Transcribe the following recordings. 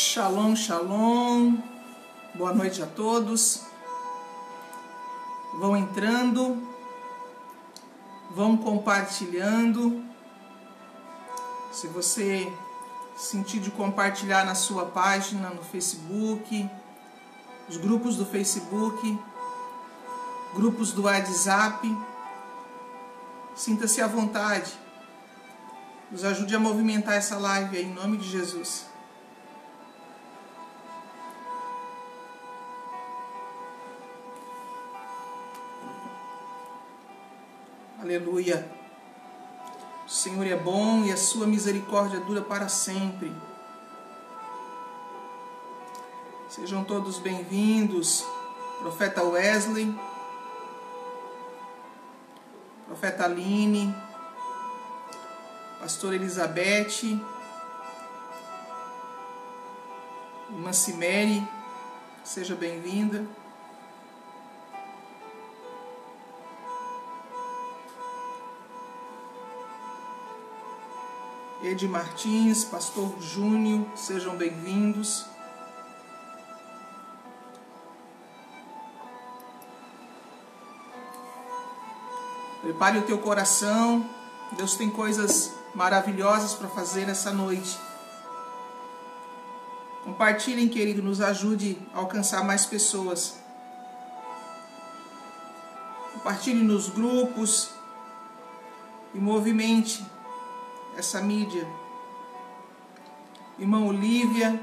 Shalom, shalom, boa noite a todos. Vão entrando, vão compartilhando. Se você sentir de compartilhar na sua página, no Facebook, os grupos do Facebook, grupos do WhatsApp, sinta-se à vontade. Nos ajude a movimentar essa live aí, em nome de Jesus. Aleluia. O Senhor é bom e a sua misericórdia dura para sempre. Sejam todos bem-vindos. Profeta Wesley, Profeta Aline, Pastora Elizabeth, Irmã Cimere, seja bem-vinda. Edi Martins, Pastor Júnior, sejam bem-vindos. Prepare o teu coração, Deus tem coisas maravilhosas para fazer nessa noite. Compartilhem, querido, nos ajude a alcançar mais pessoas. Compartilhe nos grupos e movimente essa mídia. Irmã Olívia,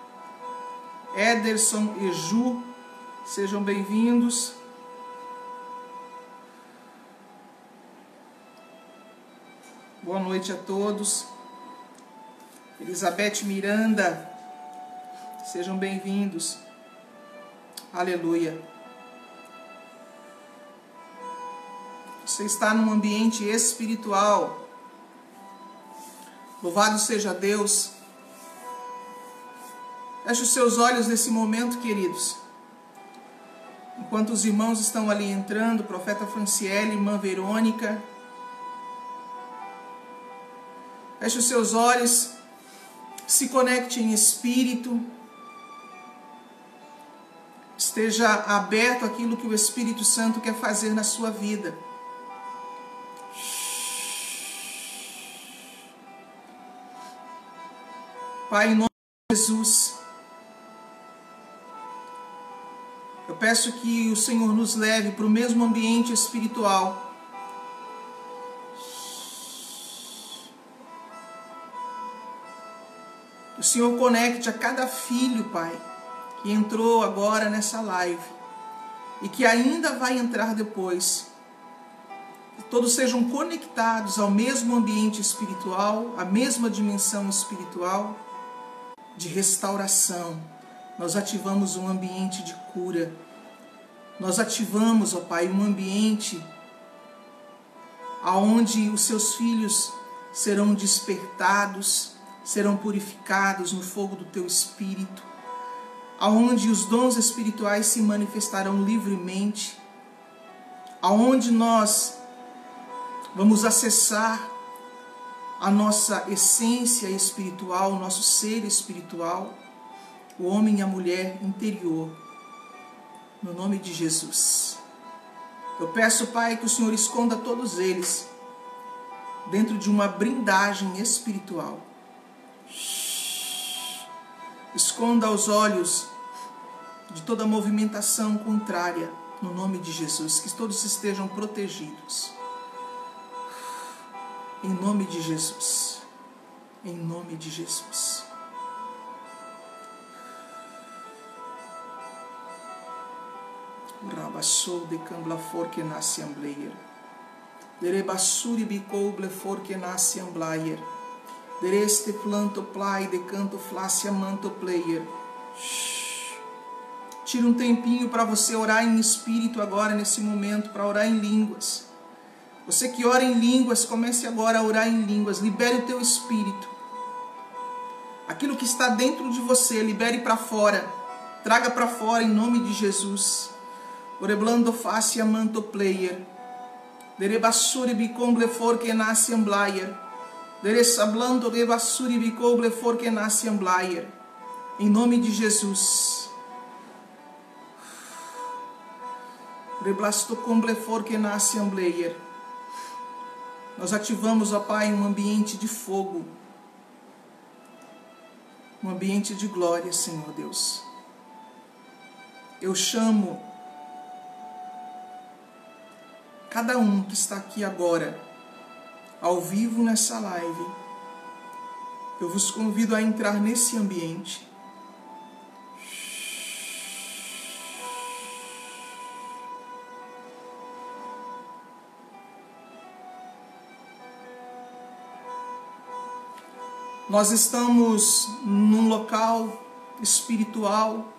Ederson e Ju, sejam bem-vindos. Boa noite a todos. Elizabeth Miranda, sejam bem-vindos. Aleluia. Você está num ambiente espiritual. Louvado seja Deus. Feche os seus olhos nesse momento, queridos. Enquanto os irmãos estão ali entrando, Profeta Franciele, Irmã Verônica. Feche os seus olhos. Se conecte em espírito. Esteja aberto àquilo que o Espírito Santo quer fazer na sua vida. Pai, em nome de Jesus, eu peço que o Senhor nos leve para o mesmo ambiente espiritual. Que o Senhor conecte a cada filho, Pai, que entrou agora nessa live e que ainda vai entrar depois. Que todos sejam conectados ao mesmo ambiente espiritual, à mesma dimensão espiritual de restauração. Nós ativamos um ambiente de cura. Nós ativamos, ó Pai, um ambiente aonde os seus filhos serão despertados, serão purificados no fogo do teu Espírito, aonde os dons espirituais se manifestarão livremente, aonde nós vamos acessar a nossa essência espiritual, o nosso ser espiritual, o homem e a mulher interior, no nome de Jesus. Eu peço, Pai, que o Senhor esconda todos eles dentro de uma blindagem espiritual. Esconda os olhos de toda movimentação contrária, no nome de Jesus, que todos estejam protegidos. Em nome de Jesus. Em nome de Jesus. Rabassou de cambla forque na assembleia. Derebassuri bicou bleforque na assembleia. Dereste planto play de canto flácia manto player. Tira um tempinho para você orar em espírito agora, nesse momento, para orar em línguas. Você que ora em línguas, comece agora a orar em línguas. Libere o teu espírito. Aquilo que está dentro de você, libere para fora. Traga para fora em nome de Jesus. Oreblando face manto player. Derebassuri bicomble forque na assembleia. Deresablando rebassuri bicomble forque na assembleia. Em nome de Jesus. Nós ativamos, ó Pai, um ambiente de fogo, um ambiente de glória, Senhor Deus. Eu chamo cada um que está aqui agora, ao vivo nessa live. Eu vos convido a entrar nesse ambiente. Nós estamos num local espiritual,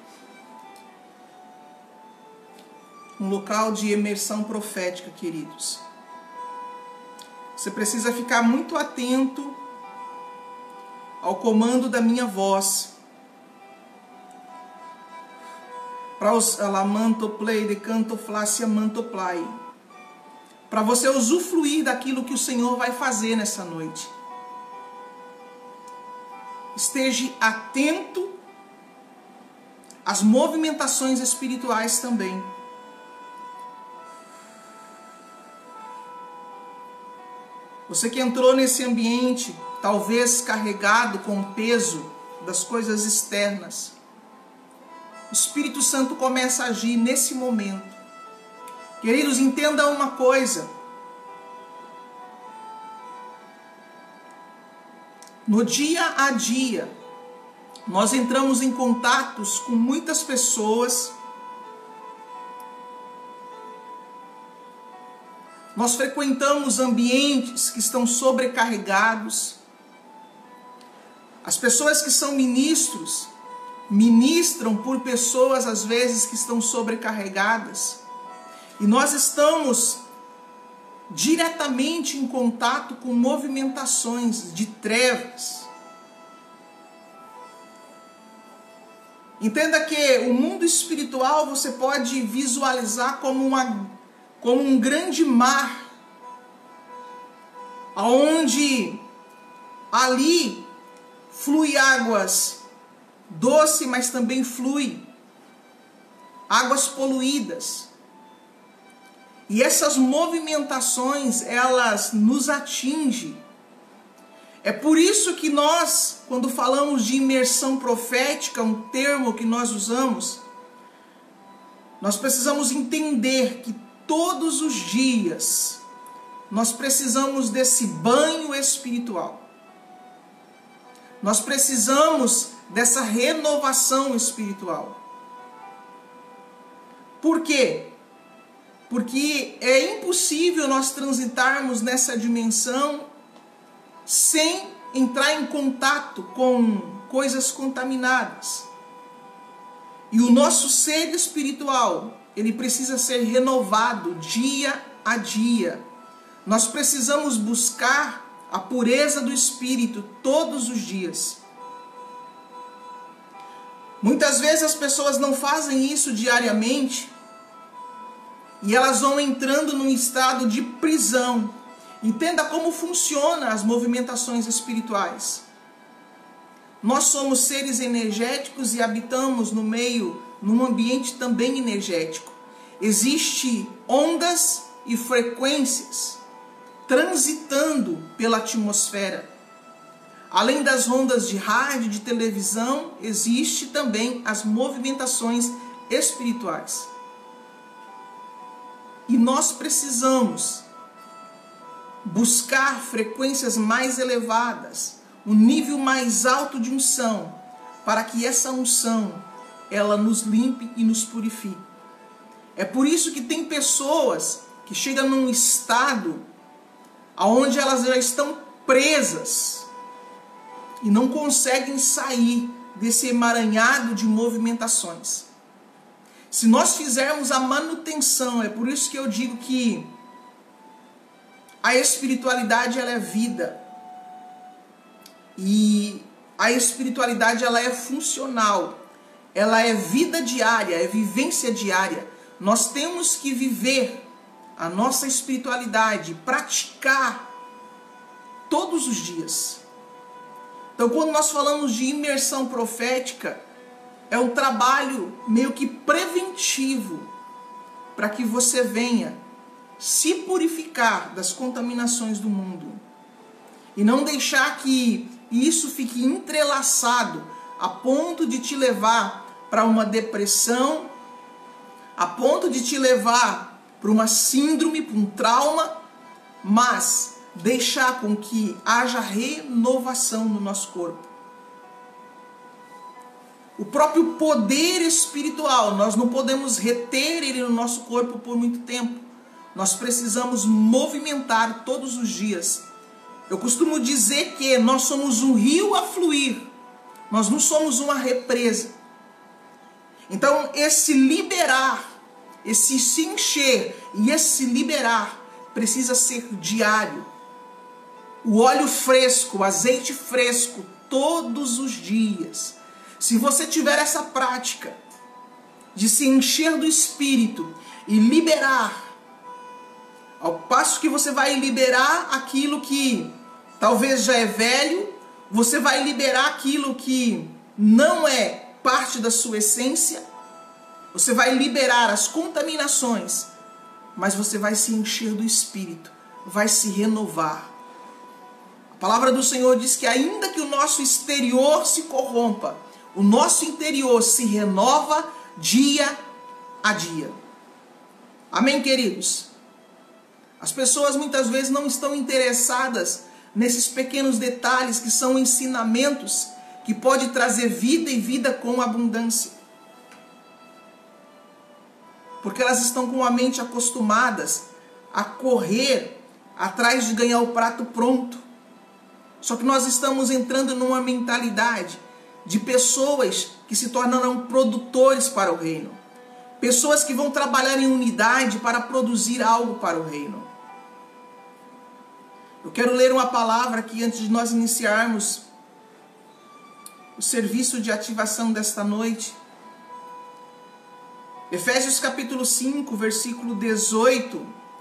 um local de imersão profética, queridos. Você precisa ficar muito atento ao comando da minha voz. Para os alamantoplay, decantoflácia mantoplay. Para você usufruir daquilo que o Senhor vai fazer nessa noite. Esteja atento às movimentações espirituais também. Você que entrou nesse ambiente, talvez carregado com o peso das coisas externas, o Espírito Santo começa a agir nesse momento. Queridos, entenda uma coisa. No dia a dia, nós entramos em contatos com muitas pessoas. Nós frequentamos ambientes que estão sobrecarregados. As pessoas que são ministros, ministram por pessoas às vezes que estão sobrecarregadas. E nós estamos diretamente em contato com movimentações de trevas. Entenda que o mundo espiritual você pode visualizar como um grande mar, onde ali flui águas doces, mas também flui águas poluídas. E essas movimentações, elas nos atingem. É por isso que nós, quando falamos de imersão profética, um termo que nós usamos, nós precisamos entender que todos os dias nós precisamos desse banho espiritual. Nós precisamos dessa renovação espiritual. Por quê? Porque é impossível nós transitarmos nessa dimensão sem entrar em contato com coisas contaminadas. E o nosso ser espiritual, ele precisa ser renovado dia a dia. Nós precisamos buscar a pureza do espírito todos os dias. Muitas vezes as pessoas não fazem isso diariamente e elas vão entrando num estado de prisão. Entenda como funcionam as movimentações espirituais. Nós somos seres energéticos e habitamos num ambiente também energético. Existem ondas e frequências transitando pela atmosfera. Além das ondas de rádio, de televisão, existe também as movimentações espirituais. E nós precisamos buscar frequências mais elevadas, um nível mais alto de unção, para que essa unção, ela nos limpe e nos purifique. É por isso que tem pessoas que chegam num estado onde elas já estão presas e não conseguem sair desse emaranhado de movimentações. Se nós fizermos a manutenção, é por isso que eu digo que a espiritualidade ela é vida. E a espiritualidade ela é funcional. Ela é vida diária, é vivência diária. Nós temos que viver a nossa espiritualidade, praticar todos os dias. Então, quando nós falamos de imersão profética, é um trabalho meio que preventivo para que você venha se purificar das contaminações do mundo e não deixar que isso fique entrelaçado a ponto de te levar para uma depressão, a ponto de te levar para uma síndrome, para um trauma, mas deixar com que haja renovação no nosso corpo. O próprio poder espiritual, nós não podemos reter ele no nosso corpo por muito tempo. Nós precisamos movimentar todos os dias. Eu costumo dizer que nós somos um rio a fluir. Nós não somos uma represa. Então, esse liberar, esse se encher e esse liberar precisa ser diário. O óleo fresco, o azeite fresco, todos os dias. Se você tiver essa prática de se encher do Espírito e liberar, ao passo que você vai liberar aquilo que talvez já é velho, você vai liberar aquilo que não é parte da sua essência, você vai liberar as contaminações, mas você vai se encher do Espírito, vai se renovar. A palavra do Senhor diz que ainda que o nosso exterior se corrompa, o nosso interior se renova dia a dia. Amém, queridos? As pessoas muitas vezes não estão interessadas nesses pequenos detalhes que são ensinamentos que pode trazer vida e vida com abundância. Porque elas estão com a mente acostumadas a correr atrás de ganhar o prato pronto. Só que nós estamos entrando numa mentalidade de pessoas que se tornarão produtores para o reino. Pessoas que vão trabalhar em unidade para produzir algo para o reino. Eu quero ler uma palavra aqui antes de nós iniciarmos o serviço de ativação desta noite. Efésios capítulo 5, versículo 18.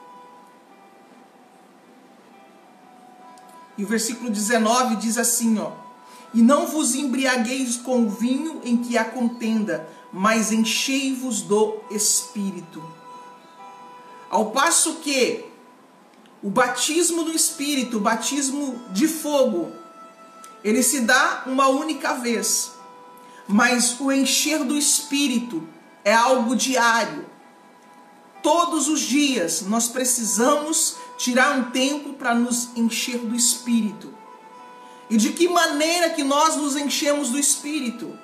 E o versículo 19 diz assim, ó: E não vos embriagueis com vinho em que há contenda, mas enchei-vos do Espírito. Ao passo que o batismo do Espírito, o batismo de fogo, ele se dá uma única vez. Mas o encher do Espírito é algo diário. Todos os dias nós precisamos tirar um tempo para nos encher do Espírito. E de que maneira que nós nos enchemos do Espírito?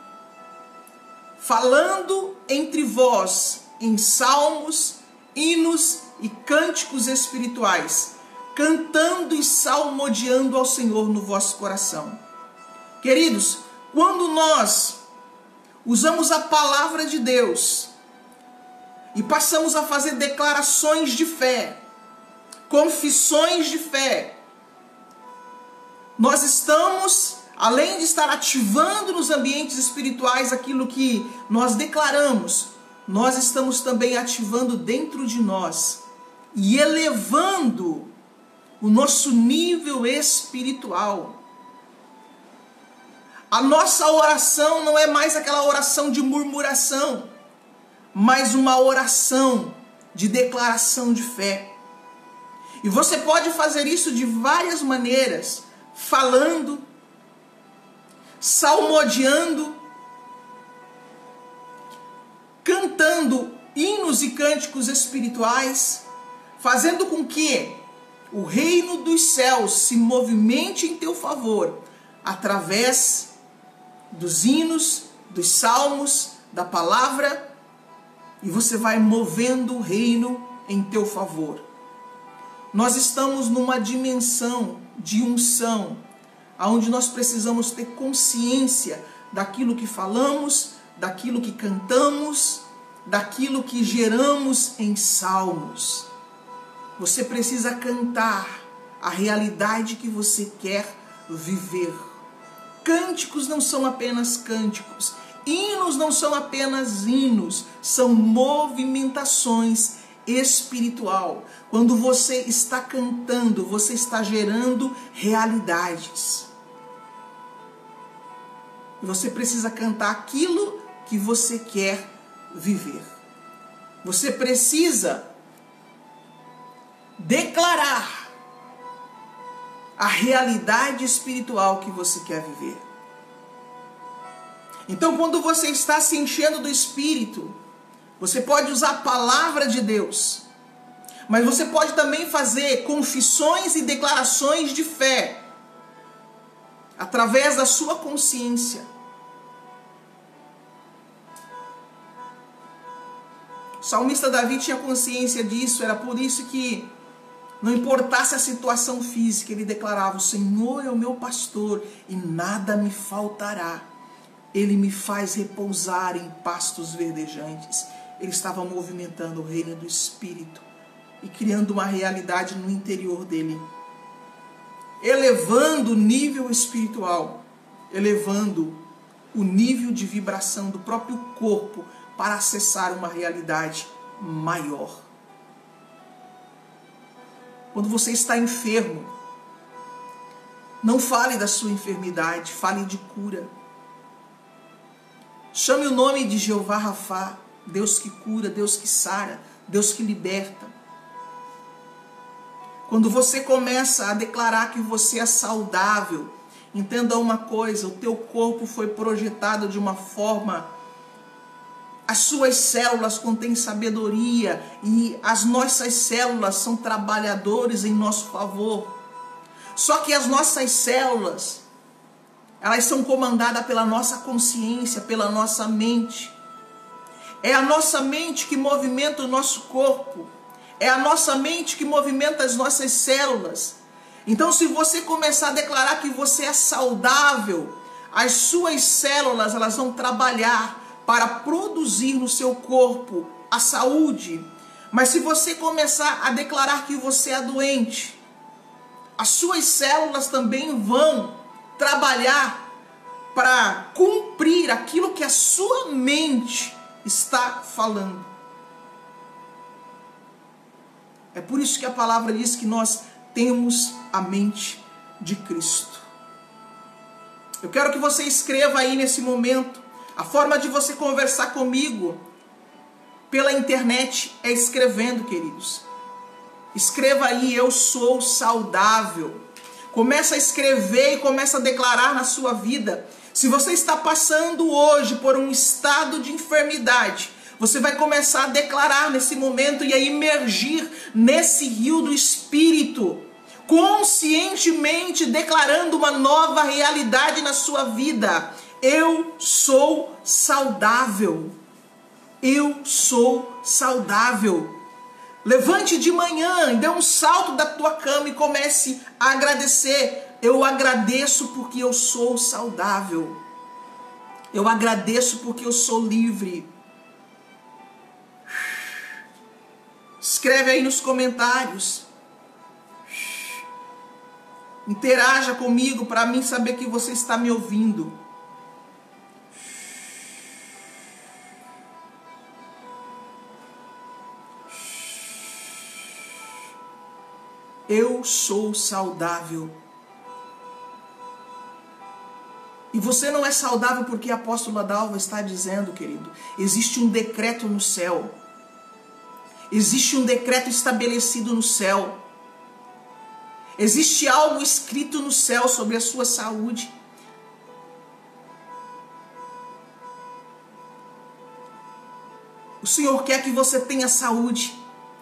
Falando entre vós em salmos, hinos e cânticos espirituais, cantando e salmodiando ao Senhor no vosso coração. Queridos, quando nós usamos a palavra de Deus e passamos a fazer declarações de fé, confissões de fé, nós estamos, além de estar ativando nos ambientes espirituais aquilo que nós declaramos, nós estamos também ativando dentro de nós e elevando o nosso nível espiritual. A nossa oração não é mais aquela oração de murmuração, mas uma oração de declaração de fé. E você pode fazer isso de várias maneiras, falando, salmodiando, cantando hinos e cânticos espirituais, fazendo com que o reino dos céus se movimente em teu favor, através dos hinos, dos salmos, da palavra, e você vai movendo o reino em teu favor. Nós estamos numa dimensão de unção, onde nós precisamos ter consciência daquilo que falamos, daquilo que cantamos, daquilo que geramos em salmos. Você precisa cantar a realidade que você quer viver. Cânticos não são apenas cânticos, hinos não são apenas hinos, são movimentações espiritual. Quando você está cantando, você está gerando realidades. E você precisa cantar aquilo que você quer viver. Você precisa declarar a realidade espiritual que você quer viver. Então, quando você está se enchendo do Espírito, você pode usar a palavra de Deus, mas você pode também fazer confissões e declarações de fé através da sua consciência. O salmista Davi tinha consciência disso, era por isso que, não importasse a situação física, ele declarava: o Senhor é o meu pastor e nada me faltará. Ele me faz repousar em pastos verdejantes. Ele estava movimentando o reino do Espírito e criando uma realidade no interior dele, elevando o nível espiritual, elevando o nível de vibração do próprio corpo para acessar uma realidade maior. Quando você está enfermo, não fale da sua enfermidade, fale de cura. Chame o nome de Jeová Rafá, Deus que cura, Deus que sara, Deus que liberta. Quando você começa a declarar que você é saudável, entenda uma coisa: o teu corpo foi projetado de uma forma, as suas células contêm sabedoria e as nossas células são trabalhadores em nosso favor. Só que as nossas células, elas são comandadas pela nossa consciência, pela nossa mente. É a nossa mente que movimenta o nosso corpo. É a nossa mente que movimenta as nossas células. Então, se você começar a declarar que você é saudável, as suas células, elas vão trabalhar para produzir no seu corpo a saúde. Mas se você começar a declarar que você é doente, as suas células também vão trabalhar para cumprir aquilo que a sua mente está falando. É por isso que a palavra diz que nós temos a mente de Cristo. Eu quero que você escreva aí nesse momento. A forma de você conversar comigo pela internet é escrevendo, queridos. Escreva aí: eu sou saudável. Começa a escrever e começa a declarar na sua vida. Se você está passando hoje por um estado de enfermidade, você vai começar a declarar nesse momento e a imergir nesse rio do Espírito, conscientemente declarando uma nova realidade na sua vida. Eu sou saudável. Eu sou saudável. Levante de manhã, dê um salto da tua cama e comece a agradecer. Eu agradeço porque eu sou saudável. Eu agradeço porque eu sou livre. Escreve aí nos comentários. Interaja comigo para mim saber que você está me ouvindo. Eu sou saudável. E você não é saudável porque a apóstola Dalva está dizendo, querido. Existe um decreto no céu. Existe um decreto estabelecido no céu. Existe algo escrito no céu sobre a sua saúde. O Senhor quer que você tenha saúde.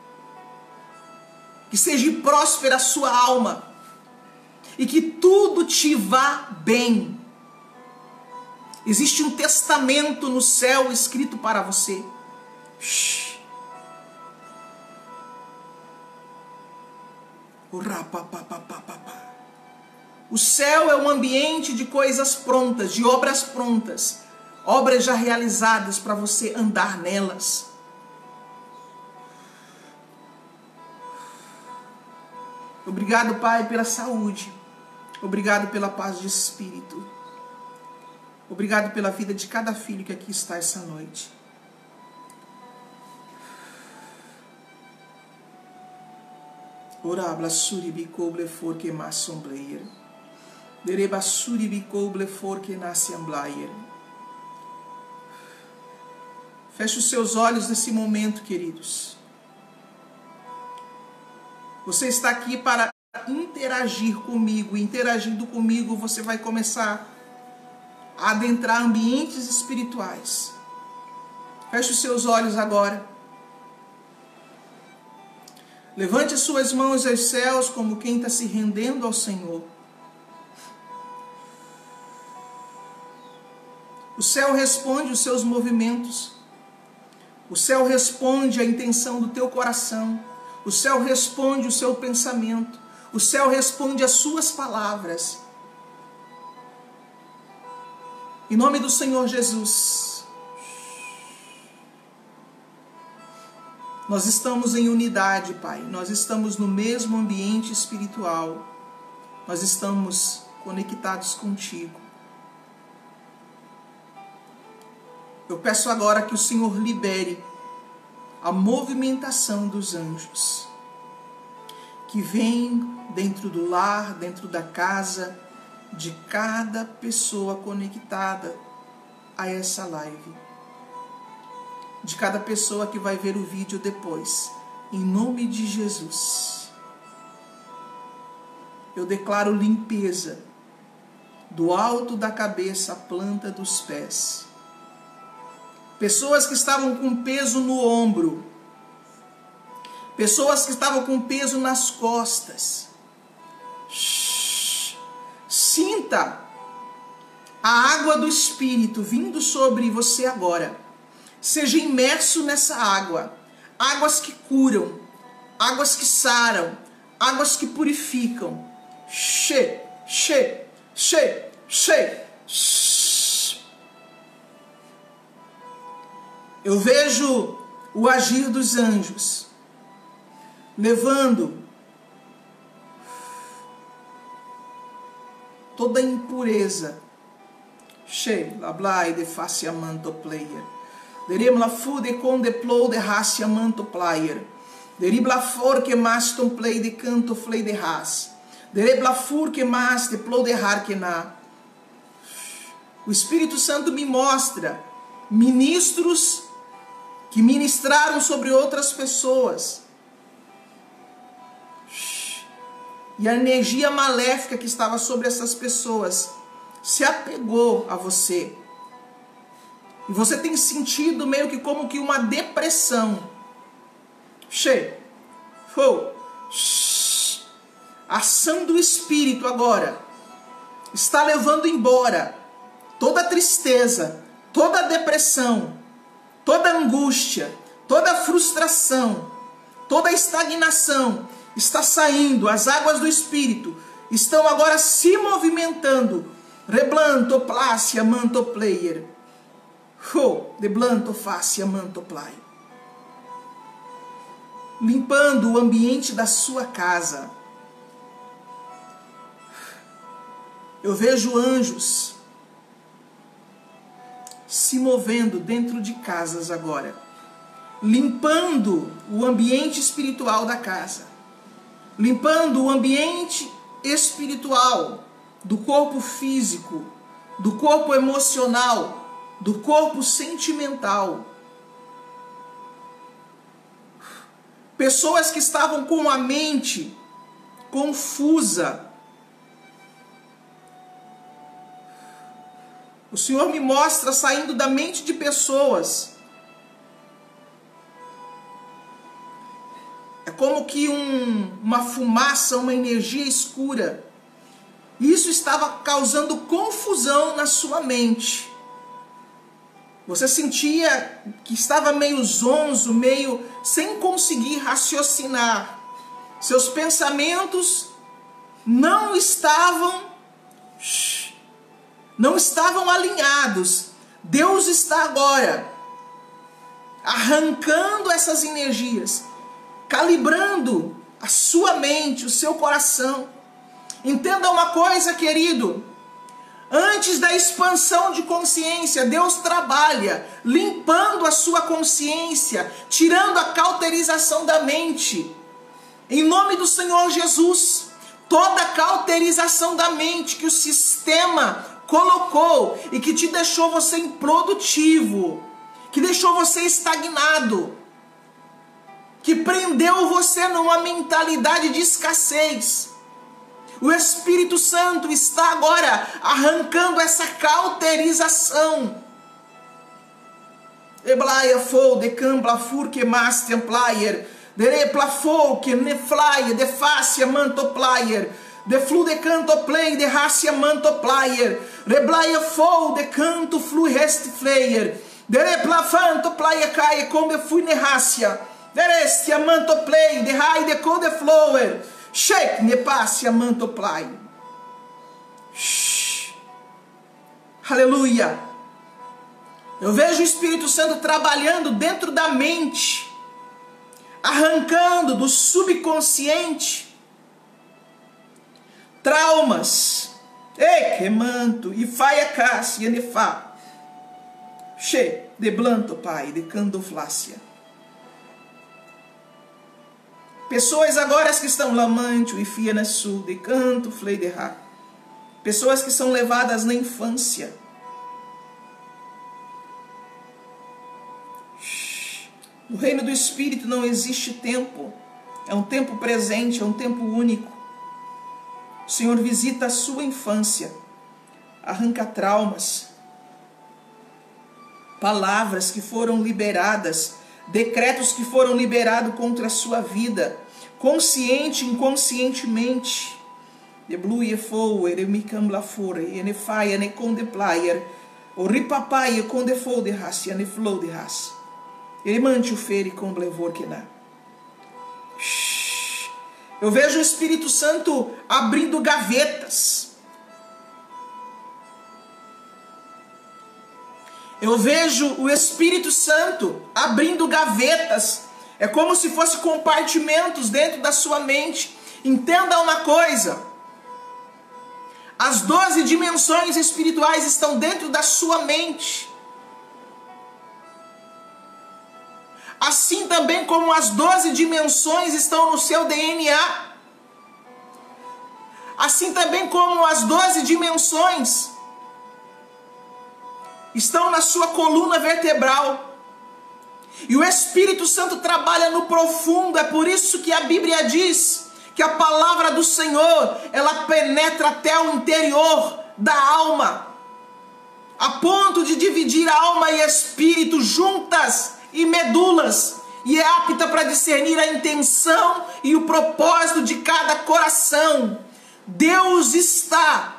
Que seja próspera a sua alma. E que tudo te vá bem. Existe um testamento no céu escrito para você. O céu é um ambiente de coisas prontas, de obras prontas. Obras já realizadas para você andar nelas. Obrigado, Pai, pela saúde. Obrigado pela paz de espírito. Obrigado pela vida de cada filho que aqui está essa noite. Orabla suribi coble for que mas sombreira. Feche os seus olhos nesse momento, queridos. Você está aqui para interagir comigo. Interagindo comigo, você vai começar a adentrar ambientes espirituais. Feche os seus olhos agora. Levante as suas mãos aos céus como quem está se rendendo ao Senhor. O céu responde os seus movimentos. O céu responde a intenção do teu coração. O céu responde o seu pensamento. O céu responde as suas palavras. Em nome do Senhor Jesus, nós estamos em unidade, Pai. Nós estamos no mesmo ambiente espiritual. Nós estamos conectados contigo. Eu peço agora que o Senhor libere a movimentação dos anjos que vem dentro do lar, dentro da casa de cada pessoa conectada a essa live, de cada pessoa que vai ver o vídeo depois. Em nome de Jesus, eu declaro limpeza do alto da cabeça à planta dos pés. Pessoas que estavam com peso no ombro, pessoas que estavam com peso nas costas, sinta a água do Espírito vindo sobre você agora. Seja imerso nessa água. Águas que curam, águas que saram, águas que purificam. Eu vejo o agir dos anjos, levando toda impureza. La blai de faciamanto player. Derem la fude con de plow de raciamanto player. Derib la for que maston play de canto flay de ras. Derib la fur que mas de plow de harkena. O Espírito Santo me mostra ministros que ministraram sobre outras pessoas. E a energia maléfica que estava sobre essas pessoas se apegou a você. E você tem sentido meio que como que uma depressão. A ação do Espírito agora está levando embora toda a tristeza, toda a depressão, toda a angústia, toda a frustração, toda a estagnação está saindo. As águas do Espírito estão agora se movimentando. Reblanto plácia manto player. Deblanto fácia manto play. Limpando o ambiente da sua casa. Eu vejo anjos se movendo dentro de casas agora, limpando o ambiente espiritual da casa, limpando o ambiente espiritual do corpo físico, do corpo emocional, do corpo sentimental. Pessoas que estavam com a mente confusa. O Senhor me mostra saindo da mente de pessoas. É como que uma fumaça, uma energia escura. Isso estava causando confusão na sua mente. Você sentia que estava meio zonzo, meio sem conseguir raciocinar. Seus pensamentos não estavam alinhados. Deus está agora arrancando essas energias, calibrando a sua mente, o seu coração. Entenda uma coisa, querido. Antes da expansão de consciência, Deus trabalha limpando a sua consciência, tirando a cauterização da mente. Em nome do Senhor Jesus, toda cauterização da mente que o sistema colocou e que te deixou você improdutivo, que deixou você estagnado, que prendeu você numa mentalidade de escassez. O Espírito Santo está agora arrancando essa cauterização. Eblaia fou de cambla fur que mas templayer, de replafou que neflaia de fácia mantoplayer, de flu de canto play de racia mantoplayer, reblaia fou de canto flu rest flayer, de replafanto plaia caia como fui nerrácia, de restia mantoplay de rai de code flower, shake ne passia mantoplay. Aleluia. Eu vejo o Espírito Santo trabalhando dentro da mente, arrancando do subconsciente traumas. Ei, remanto, e faia cassia, e nefá. Che, de blanto, pai, de candoflácia. Pessoas agora que estão lamante, e fia na sul, de canto, flei de rá. Pessoas que são levadas na infância. No reino do Espírito não existe tempo. É um tempo presente, é um tempo único. O Senhor visita a sua infância, arranca traumas, palavras que foram liberadas, decretos que foram liberados contra a sua vida, consciente e inconscientemente. Debluie fou, eremicambla fore, enefaia ne condeplayer, o ripapai condefou de raça, ne flow de raça. Ele mante o fere com blevor que dá. Eu vejo o Espírito Santo abrindo gavetas. Eu vejo o Espírito Santo abrindo gavetas. É como se fossem compartimentos dentro da sua mente. Entenda uma coisa. As 12 dimensões espirituais estão dentro da sua mente. Assim também como as 12 dimensões estão no seu DNA. Assim também como as 12 dimensões estão na sua coluna vertebral. E o Espírito Santo trabalha no profundo. É por isso que a Bíblia diz que a palavra do Senhor, ela penetra até o interior da alma, a ponto de dividir alma e espírito juntas e medulas, e é apta para discernir a intenção e o propósito de cada coração. Deus está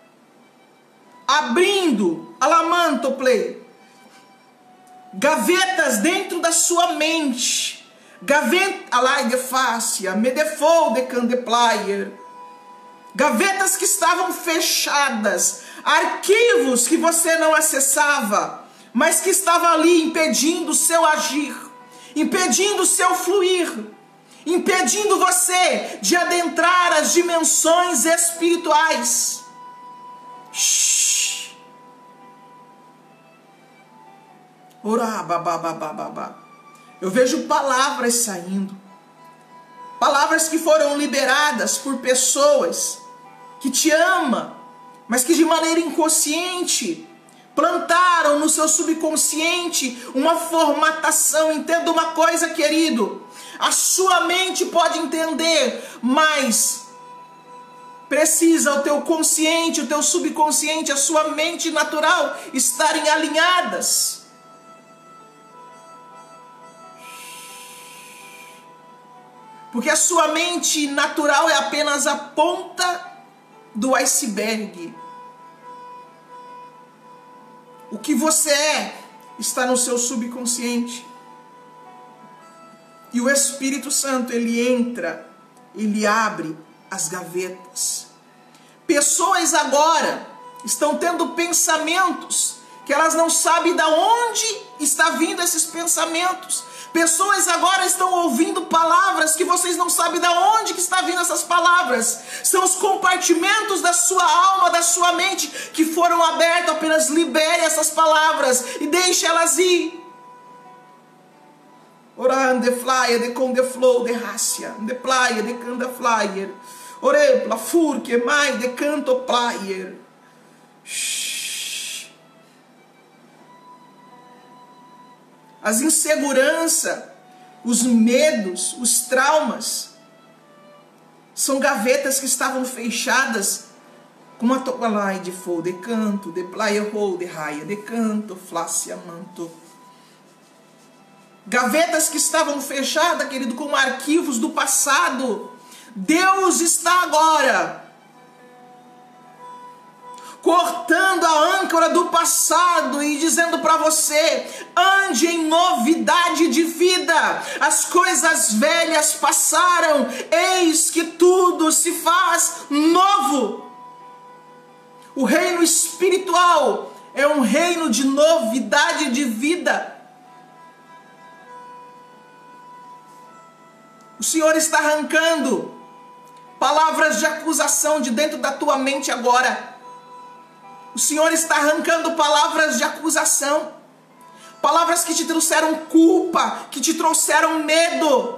abrindo alamantoplay, gavetas dentro da sua mente, gaveta alai de fácia, medefou de candeplayer, gavetas que estavam fechadas, arquivos que você não acessava, mas que estava ali impedindo o seu agir, impedindo o seu fluir, impedindo você de adentrar as dimensões espirituais. Orá, babá, babá, babá. Eu vejo palavras saindo, palavras que foram liberadas por pessoas que te amam, mas que de maneira inconsciente plantaram no seu subconsciente uma formatação. Entenda uma coisa, querido, a sua mente pode entender, mas precisa o teu consciente, o teu subconsciente, a sua mente natural estarem alinhadas. Porque a sua mente natural é apenas a ponta do iceberg. O que você é está no seu subconsciente. E o Espírito Santo, ele entra, ele abre as gavetas. Pessoas agora estão tendo pensamentos que elas não sabem de onde está vindo esses pensamentos. Pessoas agora estão ouvindo palavras que vocês não sabem de onde que está vindo essas palavras. São os compartimentos da sua alma, da sua mente, que foram abertos. Apenas libere essas palavras e deixe elas ir. Orando de flyer, de com de flow, de rácia, de playa, de canda flyer. Orebla fur que mai de canto player. As inseguranças, os medos, os traumas são gavetas que estavam fechadas com uma toalai de fogo de canto, de player hole, de raia, de canto, flácia, manto. Gavetas que estavam fechadas, querido, com arquivos do passado. Deus está agora cortando a âncora do passado e dizendo para você: ande em novidade de vida. As coisas velhas passaram, eis que tudo se faz novo. O reino espiritual é um reino de novidade de vida. O Senhor está arrancando palavras de acusação de dentro da tua mente agora. O Senhor está arrancando palavras de acusação, palavras que te trouxeram culpa, que te trouxeram medo.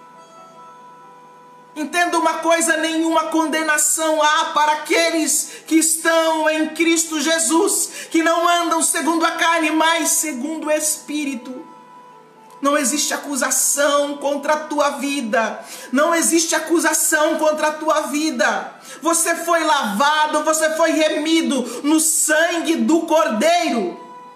Entenda uma coisa: nenhuma condenação há para aqueles que estão em Cristo Jesus, que não andam segundo a carne, mas segundo o Espírito. Não existe acusação contra a tua vida. Não existe acusação contra a tua vida. Você foi lavado, você foi remido no sangue do Cordeiro.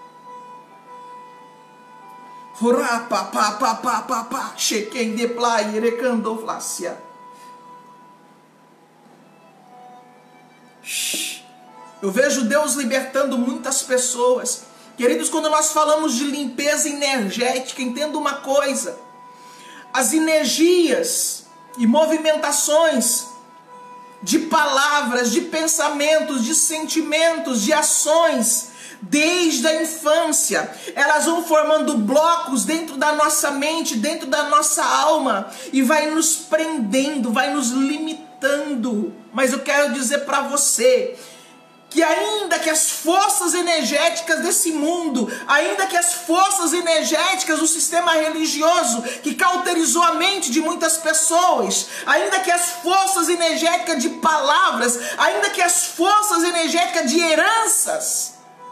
Eu vejo Deus libertando muitas pessoas. Queridos, quando nós falamos de limpeza energética, entenda uma coisa: as energias e movimentações de palavras, de pensamentos, de sentimentos, de ações, desde a infância, elas vão formando blocos dentro da nossa mente, dentro da nossa alma, e vai nos prendendo, vai nos limitando. Mas eu quero dizer para você que ainda que as forças energéticas desse mundo, ainda que as forças energéticas do sistema religioso que cauterizou a mente de muitas pessoas, ainda que as forças energéticas de palavras, ainda que as forças energéticas de heranças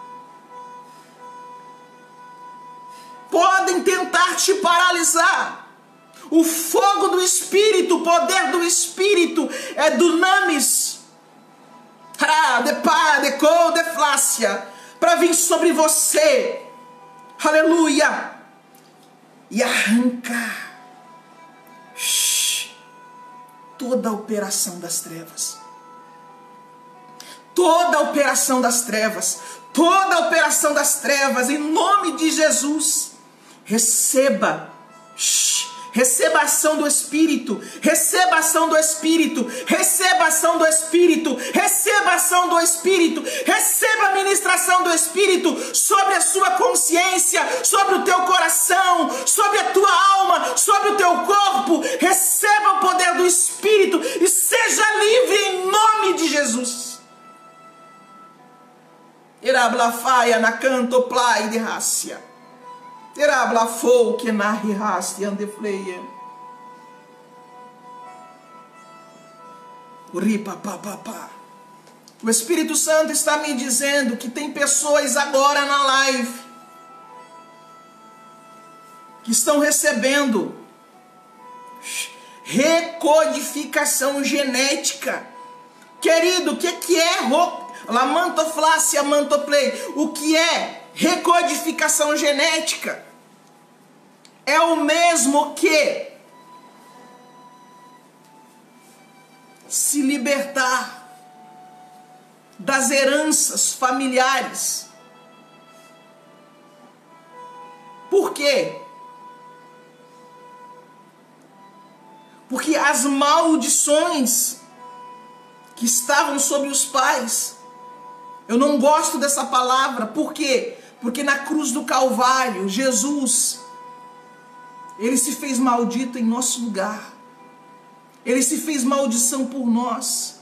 podem tentar te paralisar, o fogo do Espírito, o poder do Espírito é dunamis, de pá, de cor, de flácia, para vir sobre você, aleluia, e arrancar toda a operação das trevas, toda a operação das trevas, toda a operação das trevas, em nome de Jesus. Receba, receba a ação do Espírito, receba a ação do Espírito, receba a ação do Espírito, receba a ação do Espírito, receba a ministração do Espírito sobre a sua consciência, sobre o teu coração, sobre a tua alma, sobre o teu corpo. Receba o poder do Espírito e seja livre em nome de Jesus. Irablafaia na canto plai de rácia. Terabla fou que na rihaste andefleia. O Espírito Santo está me dizendo que tem pessoas agora na live que estão recebendo recodificação genética. Querido, o que é lamantoflácia mantoplay? O que é recodificação genética? É o mesmo que se libertar das heranças familiares. Por quê? Porque as maldições que estavam sobre os pais, eu não gosto dessa palavra. Por quê? Porque na cruz do Calvário, Jesus, ele se fez maldito em nosso lugar. Ele se fez maldição por nós.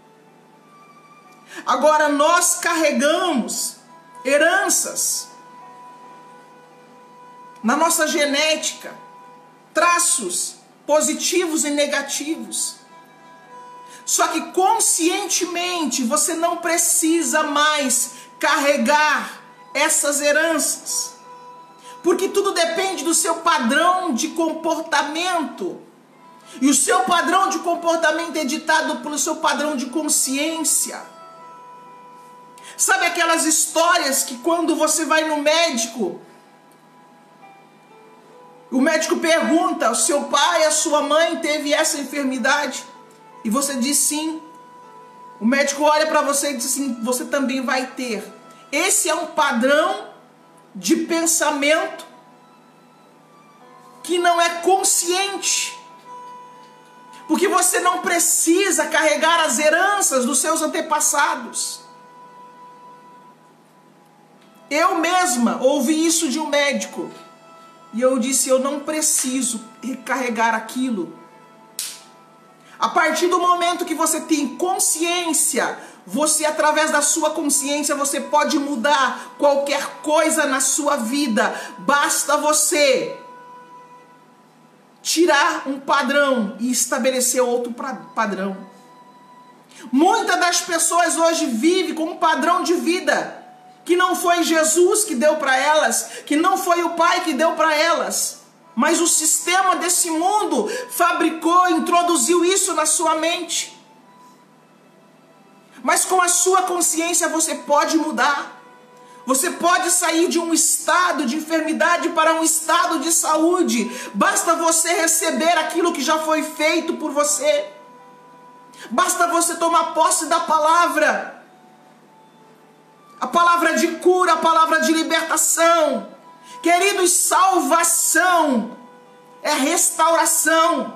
Agora nós carregamos heranças na nossa genética, traços positivos e negativos. Só que conscientemente você não precisa mais carregar essas heranças. Porque tudo depende do seu padrão de comportamento. E o seu padrão de comportamento é ditado pelo seu padrão de consciência. Sabe aquelas histórias que quando você vai no médico, o médico pergunta, o seu pai, a sua mãe teve essa enfermidade? E você diz sim. O médico olha para você e diz assim, você também vai ter. Esse é um padrão de pensamento que não é consciente. Porque você não precisa carregar as heranças dos seus antepassados. Eu mesma ouvi isso de um médico. E eu disse, eu não preciso carregar aquilo. A partir do momento que você tem consciência, você, através da sua consciência, você pode mudar qualquer coisa na sua vida. Basta você tirar um padrão e estabelecer outro padrão. Muitas das pessoas hoje vivem com um padrão de vida que não foi Jesus que deu para elas, que não foi o Pai que deu para elas, mas o sistema desse mundo fabricou, introduziu isso na sua mente. Mas com a sua consciência você pode mudar. Você pode sair de um estado de enfermidade para um estado de saúde. Basta você receber aquilo que já foi feito por você. Basta você tomar posse da palavra. A palavra de cura, a palavra de libertação. Queridos, salvação é restauração.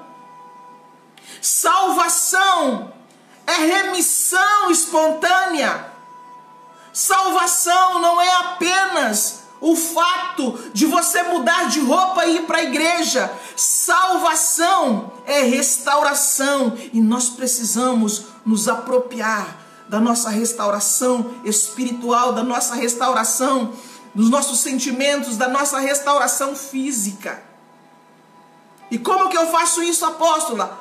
Salvação é remissão espontânea. Salvação não é apenas o fato de você mudar de roupa e ir para a igreja. Salvação é restauração. E nós precisamos nos apropriar da nossa restauração espiritual, da nossa restauração dos nossos sentimentos, da nossa restauração física. E como que eu faço isso, apóstola?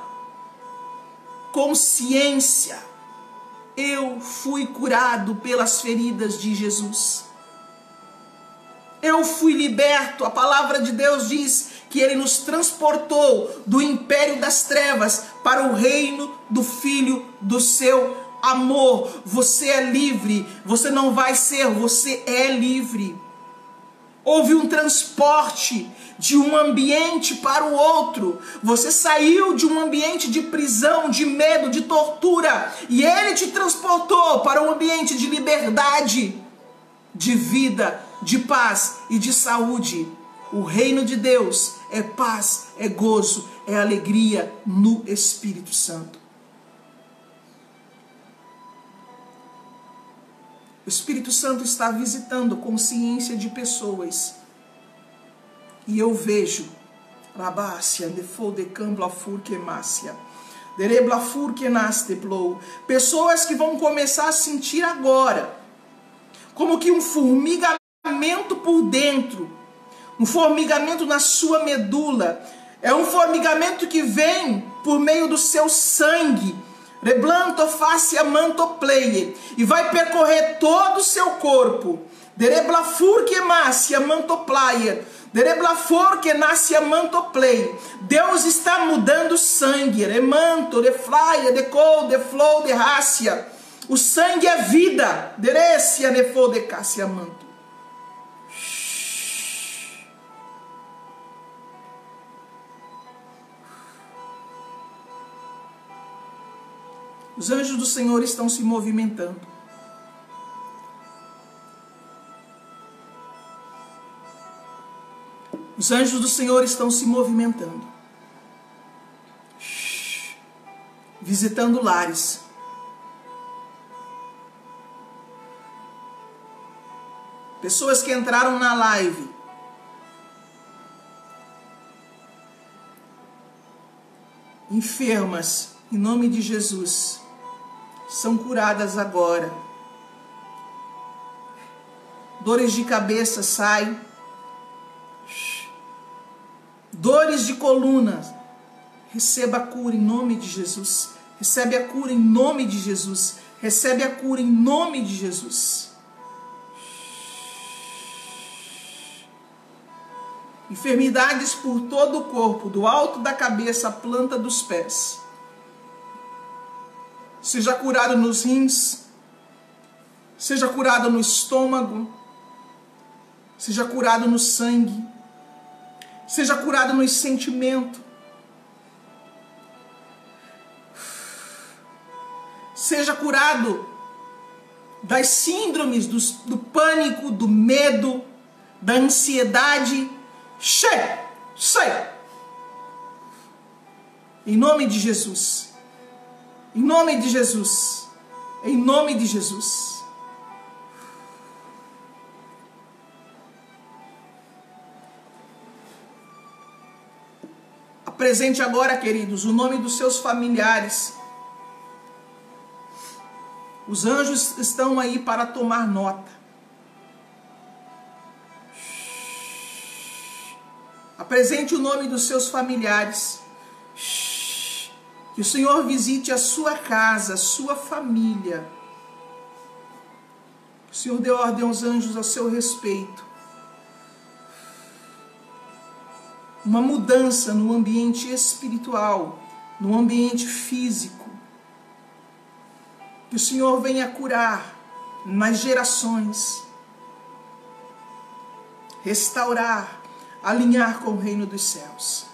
Consciência. Eu fui curado pelas feridas de Jesus. Eu fui liberto. A palavra de Deus diz que Ele nos transportou do império das trevas para o reino do Filho do seu amor. Você é livre. Você não vai ser, você é livre. Houve um transporte de um ambiente para o outro. Você saiu de um ambiente de prisão, de medo, de tortura, e Ele te transportou para um ambiente de liberdade, de vida, de paz e de saúde. O reino de Deus é paz, é gozo, é alegria no Espírito Santo. O Espírito Santo está visitando consciência de pessoas. E eu vejo pessoas que vão começar a sentir agora como que um formigamento por dentro, um formigamento na sua medula. É um formigamento que vem por meio do seu sangue, reblanto face mantopleie, e vai percorrer todo o seu corpo. Dereblafor que massia mantoplaia, dereblafor que nascia mantoplei. Deus está mudando sangue, remanto, de flaia, de col, de flow, de rácia. O sangue é vida, derecia, nefo, de cassia manto. Os anjos do Senhor estão se movimentando. Os anjos do Senhor estão se movimentando. Visitando lares. Pessoas que entraram na live. Enfermas, em nome de Jesus, são curadas agora. Dores de cabeça saem. Dores de coluna, receba a cura em nome de Jesus. Recebe a cura em nome de Jesus. Recebe a cura em nome de Jesus. Enfermidades por todo o corpo, do alto da cabeça à planta dos pés. Seja curado nos rins, seja curado no estômago, seja curado no sangue, seja curado nos sentimentos, seja curado das síndromes, do pânico, do medo, da ansiedade. Sai! Em nome de Jesus. Em nome de Jesus. Em nome de Jesus. Apresente agora, queridos, o nome dos seus familiares. Os anjos estão aí para tomar nota. Apresente o nome dos seus familiares. Que o Senhor visite a sua casa, a sua família. O Senhor dê ordem aos anjos a seu respeito. Uma mudança no ambiente espiritual, no ambiente físico. Que o Senhor venha curar nas gerações. Restaurar, alinhar com o reino dos céus.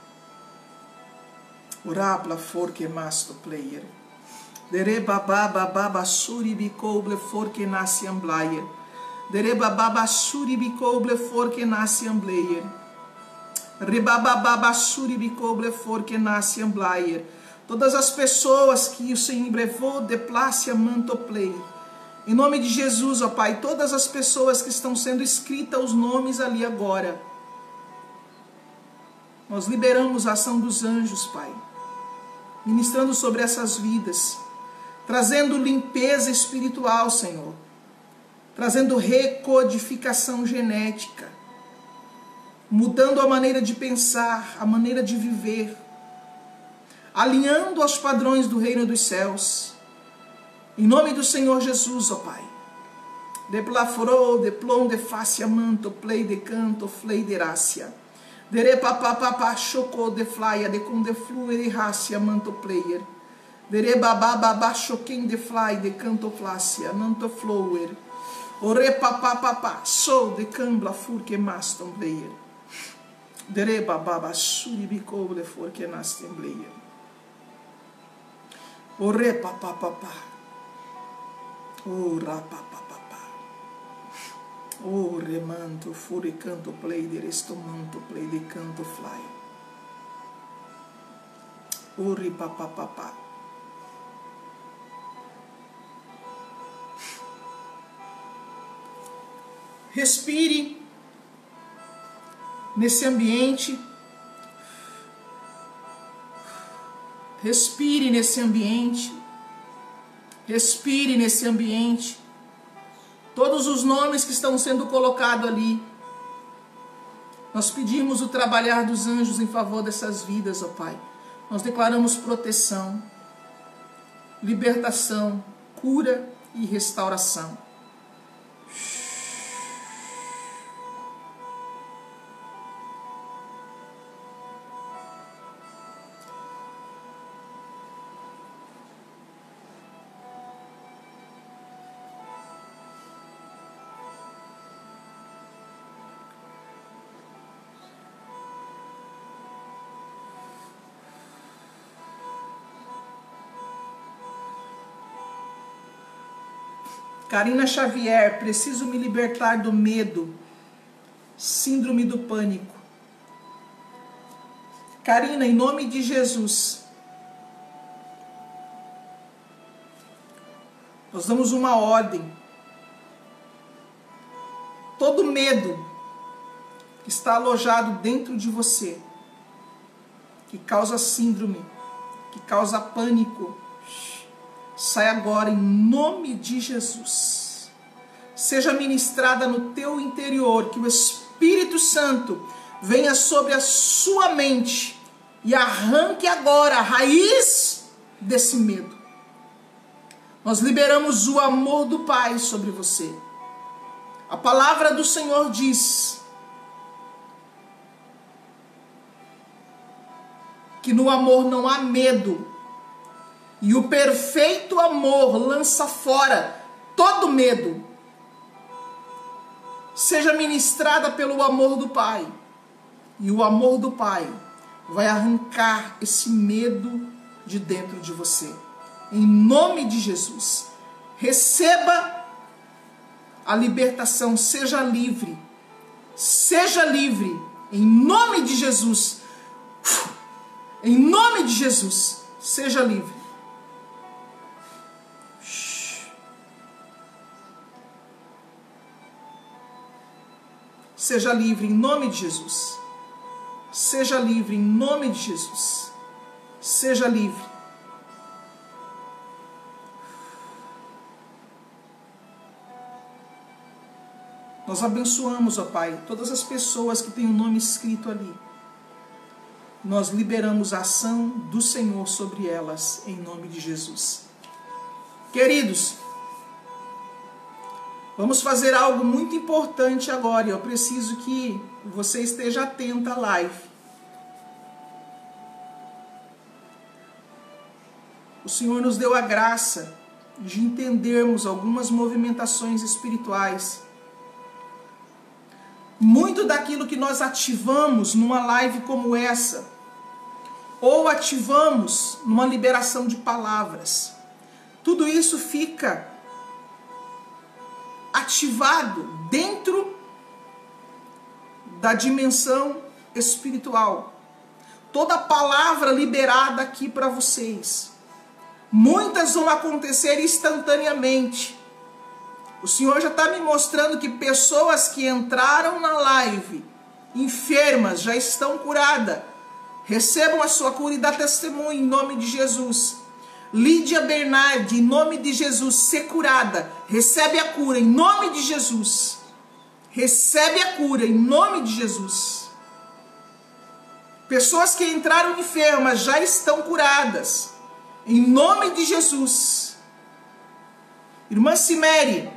Orabla forque masto player. Dere baba baba suri bicoble forque nasce amblayer. Dere baba suri bicoble forque nasce amblayer. Rebaba baba suri bicoble forque nasce amblayer. Todas as pessoas que o Senhor brevou de place a manto play. Em nome de Jesus, ó Pai, todas as pessoas que estão sendo escritas os nomes ali agora. Nós liberamos a ação dos anjos, Pai, ministrando sobre essas vidas, trazendo limpeza espiritual, Senhor, trazendo recodificação genética, mudando a maneira de pensar, a maneira de viver, alinhando aos padrões do reino dos céus. Em nome do Senhor Jesus, ó Pai. De plaforo, de plom, de facia, manto, play, de canto, flei, de rácia. Dere papapá, chocou, de flaia, de com de flui, de rácia, manto, player. Dere babá, choquem, de fly, de canto, flácia, manto, flower. Ore papapá, sou, de cambla, furque, maston, player. Dere babá, suribicou, de furque, nastem, player. Ore papapá. Ora papapá. O remanto, furicanto, play de restomanto, play de canto, fly. Ori papapá. Respire nesse ambiente. Respire nesse ambiente. Respire nesse ambiente. Todos os nomes que estão sendo colocados ali. Nós pedimos o trabalhar dos anjos em favor dessas vidas, ó Pai. Nós declaramos proteção, libertação, cura e restauração. Karina Xavier, preciso me libertar do medo, síndrome do pânico. Karina, em nome de Jesus, nós damos uma ordem. Todo medo que está alojado dentro de você, que causa síndrome, que causa pânico, sai agora em nome de Jesus. Seja ministrada no teu interior, que o Espírito Santo venha sobre a sua mente e arranque agora a raiz desse medo. Nós liberamos o amor do Pai sobre você. A palavra do Senhor diz que no amor não há medo, e o perfeito amor lança fora todo medo. Seja ministrada pelo amor do Pai, e o amor do Pai vai arrancar esse medo de dentro de você. Em nome de Jesus, receba a libertação, seja livre, em nome de Jesus, em nome de Jesus, seja livre. Seja livre em nome de Jesus. Seja livre em nome de Jesus. Seja livre. Nós abençoamos, ó Pai, todas as pessoas que têm o nome escrito ali. Nós liberamos a ação do Senhor sobre elas, em nome de Jesus. Queridos, vamos fazer algo muito importante agora. Eu preciso que você esteja atento à live. O Senhor nos deu a graça de entendermos algumas movimentações espirituais. Muito daquilo que nós ativamos numa live como essa, ou ativamos numa liberação de palavras, tudo isso fica ativado dentro da dimensão espiritual. Toda palavra liberada aqui para vocês, muitas vão acontecer instantaneamente. O Senhor já está me mostrando que pessoas que entraram na live enfermas já estão curadas. Recebam a sua cura e dá testemunho em nome de Jesus. Lídia Bernardi, em nome de Jesus, ser curada. Recebe a cura em nome de Jesus. Recebe a cura em nome de Jesus. Pessoas que entraram enfermas já estão curadas. Em nome de Jesus. Irmã Cimere,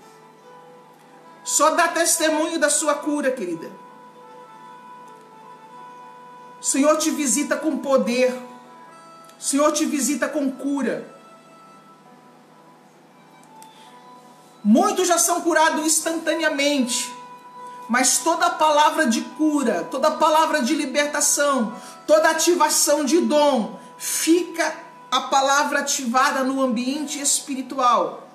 só dá testemunho da sua cura, querida. O Senhor te visita com poder. O Senhor te visita com cura. Muitos já são curados instantaneamente. Mas toda palavra de cura, toda palavra de libertação, toda ativação de dom, fica a palavra ativada no ambiente espiritual.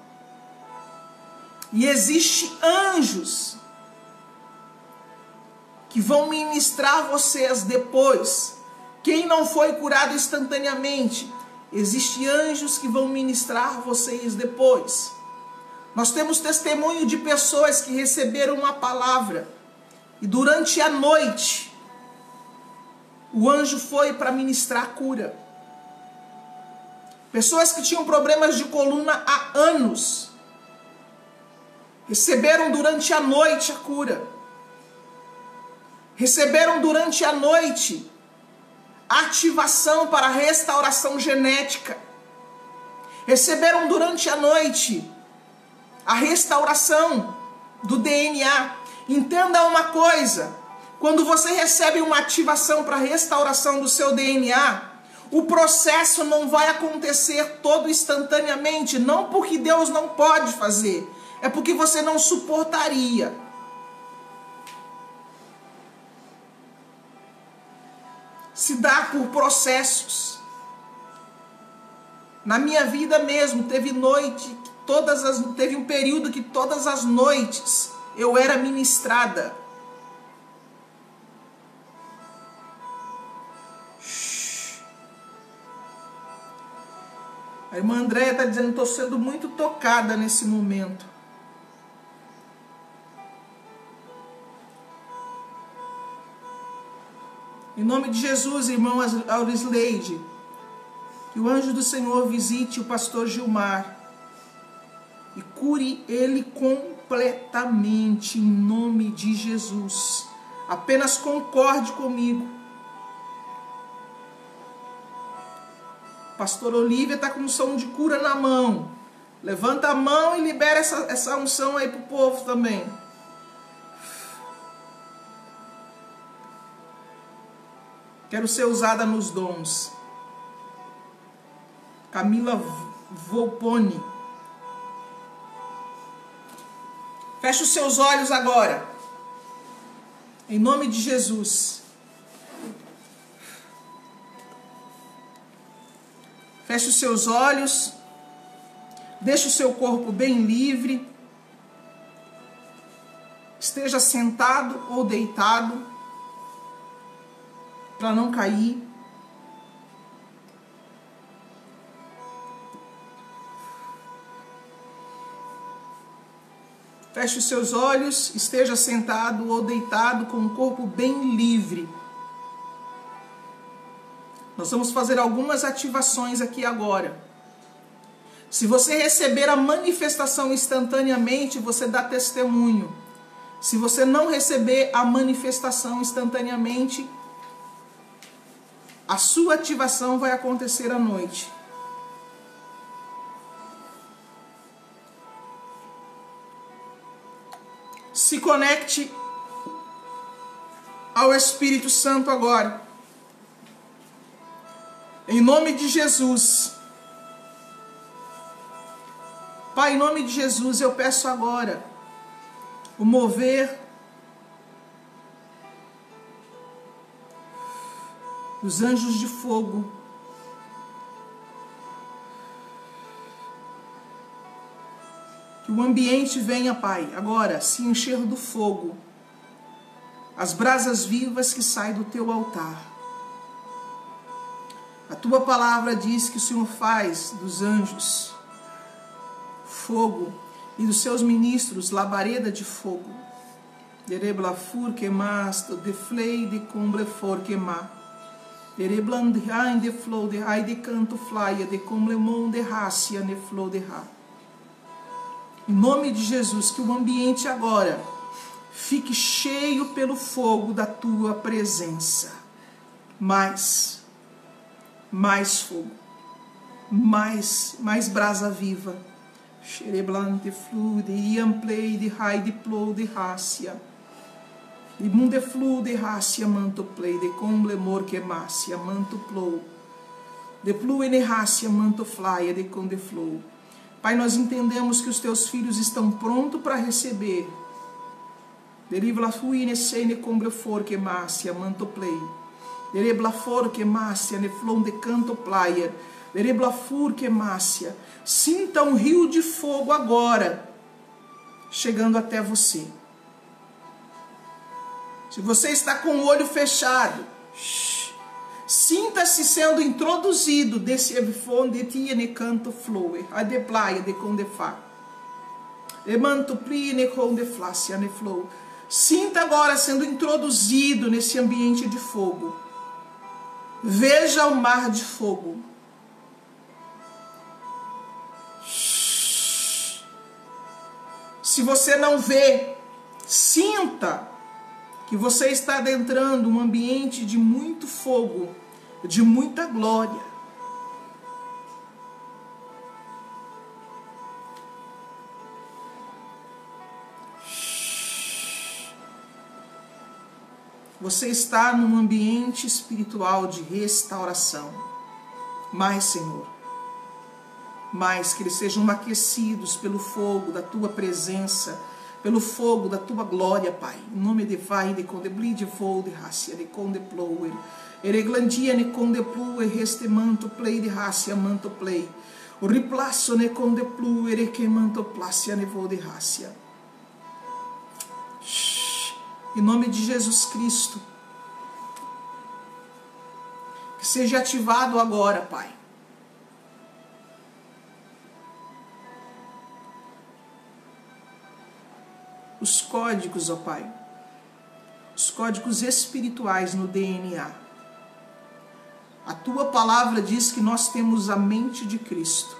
E existem anjos que vão ministrar vocês depois. Quem não foi curado instantaneamente, existem anjos que vão ministrar vocês depois. Nós temos testemunho de pessoas que receberam uma palavra e durante a noite o anjo foi para ministrar a cura. Pessoas que tinham problemas de coluna há anos receberam durante a noite a cura. Receberam durante a noite a ativação para a restauração genética. Receberam durante a noite a restauração do DNA. Entenda uma coisa: quando você recebe uma ativação para a restauração do seu DNA, o processo não vai acontecer todo instantaneamente, não porque Deus não pode fazer, é porque você não suportaria. Se dá por processos. Na minha vida mesmo, teve um período que todas as noites eu era ministrada. A irmã Andréia está dizendo: estou sendo muito tocada nesse momento. Em nome de Jesus, irmão Aurisleide, que o anjo do Senhor visite o pastor Gilmar e cure ele completamente, em nome de Jesus. Apenas concorde comigo. Pastor Olívia está com unção de cura na mão. Levanta a mão e libera essa unção aí para o povo também. Quero ser usada nos dons. Camila Volpone. Feche os seus olhos agora. Em nome de Jesus. Feche os seus olhos. Deixe o seu corpo bem livre. Esteja sentado ou deitado, para não cair. Feche os seus olhos, esteja sentado ou deitado com o corpo bem livre. Nós vamos fazer algumas ativações aqui agora. Se você receber a manifestação instantaneamente, você dá testemunho. Se você não receber a manifestação instantaneamente, a sua ativação vai acontecer à noite. Se conecte ao Espírito Santo agora. Em nome de Jesus. Pai, em nome de Jesus, eu peço agora o mover dos anjos de fogo. Que o ambiente venha, Pai, agora se encher do fogo. As brasas vivas que saem do teu altar. A tua palavra diz que o Senhor faz dos anjos fogo e dos seus ministros labareda de fogo. Dereblafur quemas, de flei de cumbre for queimar. Derebland hain de flow de hai de canto flaia de comlemon de racia ne flow de ra. Em nome de Jesus, que o ambiente agora fique cheio pelo fogo da tua presença. Mais fogo, mais brasa viva. Xereblante flu de iamplei de rai de plow de rácia. De munde flu de rácia manto play de comblemor que mácia manto plow. De plu e rácia manto flaia de conde flow. Pai, nós entendemos que os teus filhos estão prontos para receber. Deribla fuine sene comble for que mácia manto play. Deribla for que mácia ne flon de canto playa. Deribla fur que mácia. Sinta um rio de fogo agora, chegando até você. Se você está com o olho fechado, sinta-se sendo introduzido desse evifon de tia ne canto flue, a de playa de conde fa. E manto pli ne conde flácia ne flow. Sinta agora sendo introduzido nesse ambiente de fogo. Veja o mar de fogo. Se você não vê, sinta que você está adentrando um ambiente de muito fogo, de muita glória. Você está num ambiente espiritual de restauração. Mais, Senhor. Mais que eles sejam aquecidos pelo fogo da tua presença, pelo fogo da tua glória, Pai. Em nome de Vai, de Condebli, de Vou, de Rácia, de Condeplower, Ereglandia, ne Condepluer, Restemanto, Play, de Rácia, Manto, Play, o Riplaço, ne Condepluer, Equemanto, Plácia, ne Vou, de Rácia. Em nome de Jesus Cristo, que seja ativado agora, Pai. Os códigos, ó Pai, os códigos espirituais no DNA. A tua palavra diz que nós temos a mente de Cristo.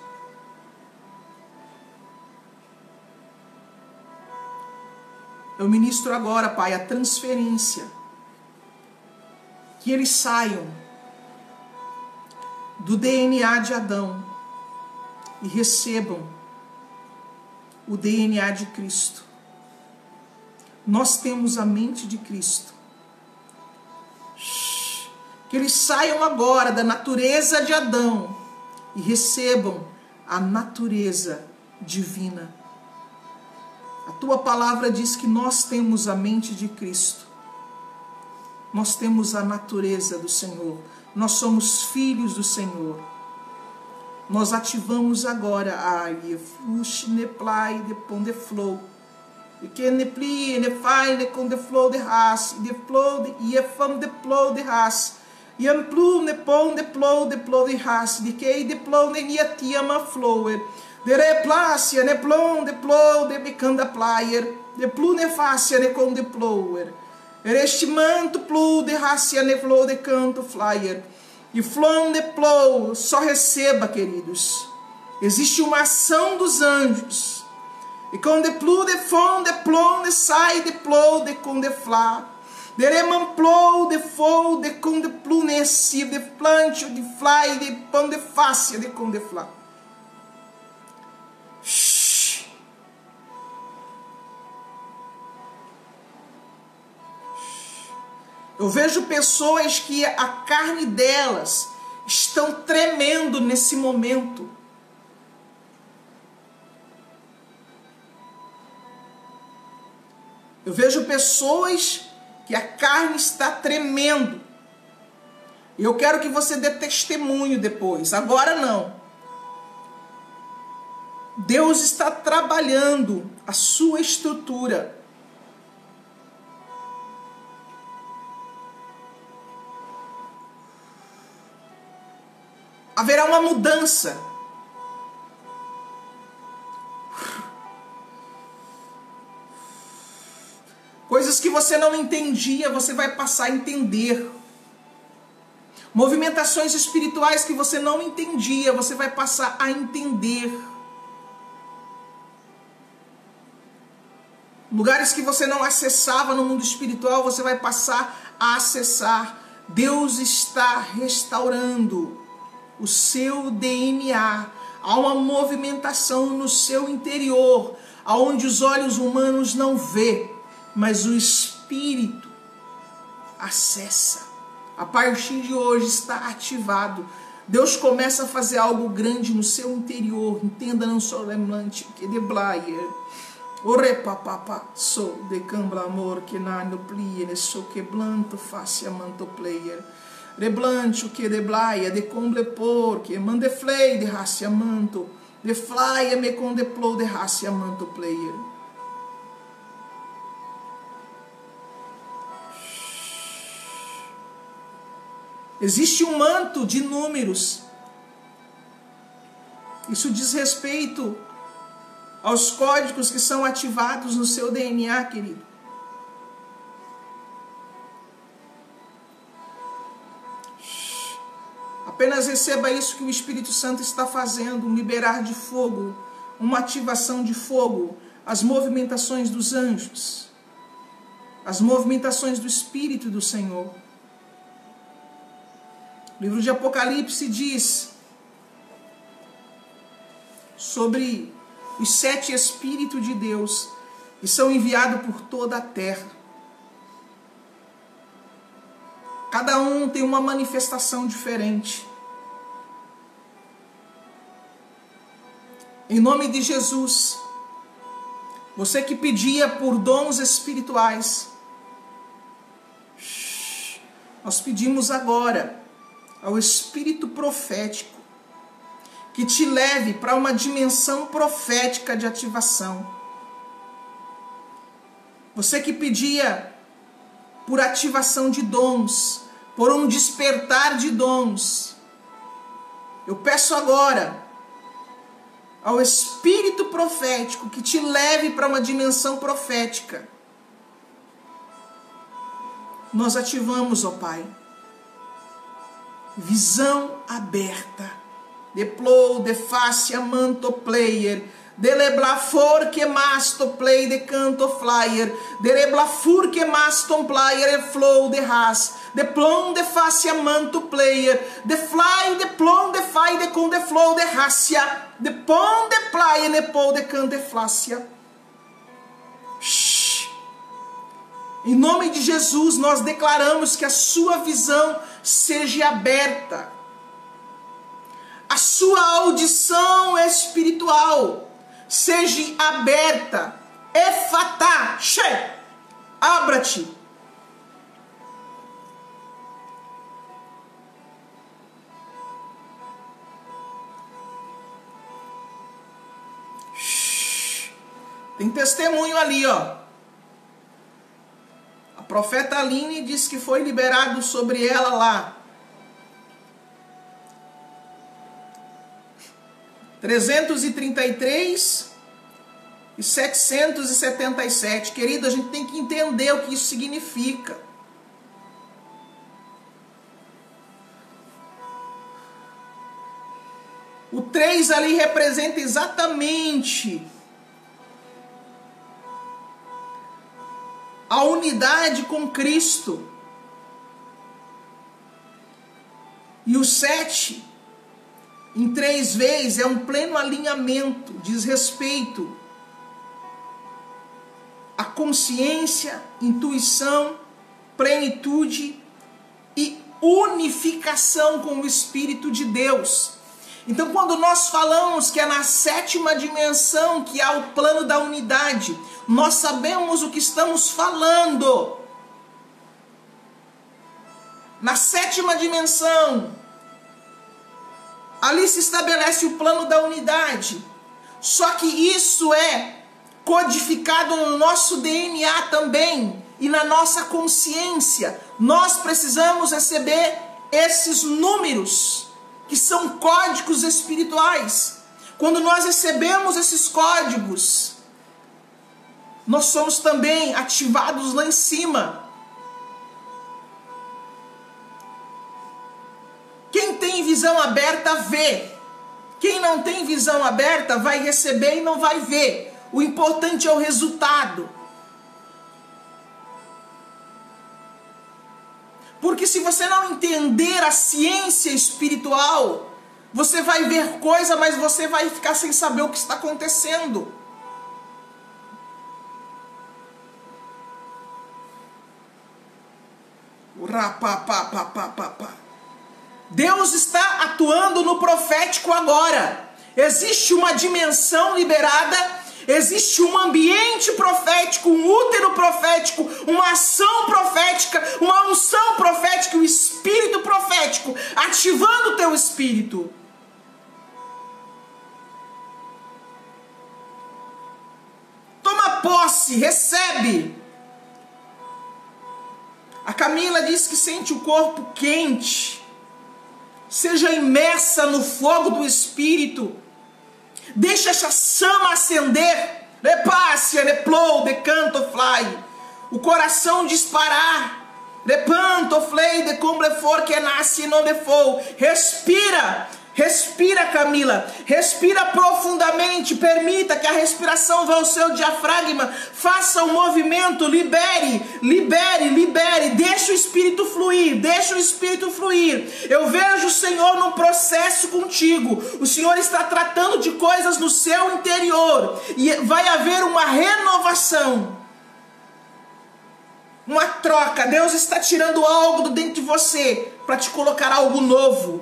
Eu ministro agora, Pai, a transferência. Que eles saiam do DNA de Adão e recebam o DNA de Cristo. Nós temos a mente de Cristo. Que eles saiam agora da natureza de Adão e recebam a natureza divina. A tua palavra diz que nós temos a mente de Cristo. Nós temos a natureza do Senhor. Nós somos filhos do Senhor. Nós ativamos agora a Yefush Neplai de Pon de Flow. E que Nepli, Nefai, ne com de Flow de Ras, de Flow de Yefam de Flow de Ras. Yamplu Nepon de Flow de Ras, de que de Flow de Yatiama Flower. De Replácia, Neplon de Flow de Bicanda Player. De Plu Nefácia, ne com de Flower. Este manto Plu de Rácia, ne Flow de Canto Flyer. E flom de plow, só receba, queridos. Existe uma ação dos anjos. E com de plu, de fom, de plom, de sai, de plow, de com de flá. De reman plow, de fou, de com de plu, nesse, de plantio, de fly, de pão de fácia, de com de flá. Eu vejo pessoas que a carne delas estão tremendo nesse momento. Eu vejo pessoas que a carne está tremendo. E eu quero que você dê testemunho depois. Agora não. Deus está trabalhando a sua estrutura. Haverá uma mudança. Coisas que você não entendia, você vai passar a entender. Movimentações espirituais que você não entendia, você vai passar a entender. Lugares que você não acessava no mundo espiritual, você vai passar a acessar. Deus está restaurando o seu DNA. Há uma movimentação no seu interior, aonde os olhos humanos não vê, mas o Espírito acessa. A partir de hoje está ativado. Deus começa a fazer algo grande no seu interior. Entenda, não somente que de blayer. Ore papapá, sou de cambra amor que na no plie, ne sou que blanto facia manto player. Reblancho que de blaia, de comble por, que mande flei de racia manto, de flaia me condeplou de racia manto player. Existe um manto de números. Isso diz respeito aos códigos que são ativados no seu DNA, querido. Apenas receba isso que o Espírito Santo está fazendo, um liberar de fogo, uma ativação de fogo, as movimentações dos anjos, as movimentações do Espírito do Senhor. O livro de Apocalipse diz sobre os 7 Espíritos de Deus que são enviados por toda a terra. Cada um tem uma manifestação diferente. Em nome de Jesus, você que pedia por dons espirituais, nós pedimos agora ao Espírito profético que te leve para uma dimensão profética de ativação. Você que pedia por ativação de dons, por um despertar de dons, eu peço agora ao Espírito profético que te leve para uma dimensão profética. Nós ativamos, ó Pai, visão aberta, de plow, de fácia, manto player, Deleblafor que masto play de canto flyer. Dereblafur que maston player e flow de ras. De plom de facia manto player. De fly de plom de fai de com de flow de racia. De pom de playa ne pou de canto de flácia. Em nome de Jesus, nós declaramos que a sua visão seja aberta. A sua audição espiritual seja aberta. Efatá, abra-te. Tem testemunho ali, ó. A profeta Aline disse que foi liberado sobre ela lá 333 e 777. Querido, a gente tem que entender o que isso significa. O 3 ali representa exatamente a unidade com Cristo. E o 7, em 3 vezes, é um pleno alinhamento, diz respeito à consciência, intuição, plenitude e unificação com o Espírito de Deus. Então, quando nós falamos que é na 7ª dimensão que há o plano da unidade, nós sabemos o que estamos falando. Na 7ª dimensão, ali se estabelece o plano da unidade. Só que isso é codificado no nosso DNA também e na nossa consciência. Nós precisamos receber esses números, que são códigos espirituais. Quando nós recebemos esses códigos, nós somos também ativados lá em cima. Quem tem visão aberta vê. Quem não tem visão aberta vai receber e não vai ver. O importante é o resultado. Porque se você não entender a ciência espiritual, você vai ver coisa, mas você vai ficar sem saber o que está acontecendo. Deus está atuando no profético agora. Existe uma dimensão liberada. Existe um ambiente profético, um útero profético, uma ação profética, uma unção profética, um espírito profético, ativando o teu espírito. Toma posse, recebe. A Camila diz que sente o corpo quente. Seja imersa no fogo do espírito. Deixa essa chama acender. Repácia, replou, decanto, fly. O coração disparar. Repanto, flei, de como for que nasce e não defou. Respira. Respira, Camila. Respira profundamente. Permita que a respiração vá ao seu diafragma. Faça um movimento. Libere, libere, libere. Deixa o Espírito fluir. Deixa o Espírito fluir. Eu vejo o Senhor num processo contigo. O Senhor está tratando de coisas no seu interior. E vai haver uma renovação. Uma troca. Deus está tirando algo dentro de você para te colocar algo novo.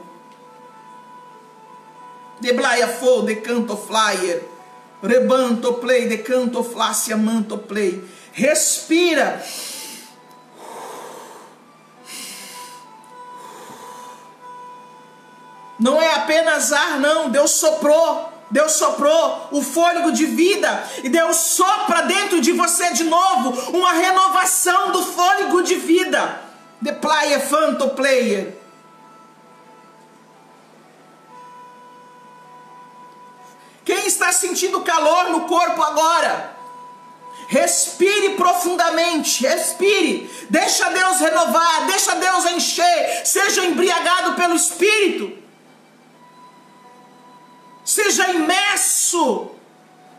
De blaia fo, de canto flyer, rebanto play, de canto flácia, manto play. Respira. Não é apenas ar, não. Deus soprou. Deus soprou o fôlego de vida. E Deus sopra dentro de você de novo uma renovação do fôlego de vida. De playa fanto player. Quem está sentindo calor no corpo agora? Respire profundamente, respire. Deixa Deus renovar, deixa Deus encher. Seja embriagado pelo Espírito. Seja imerso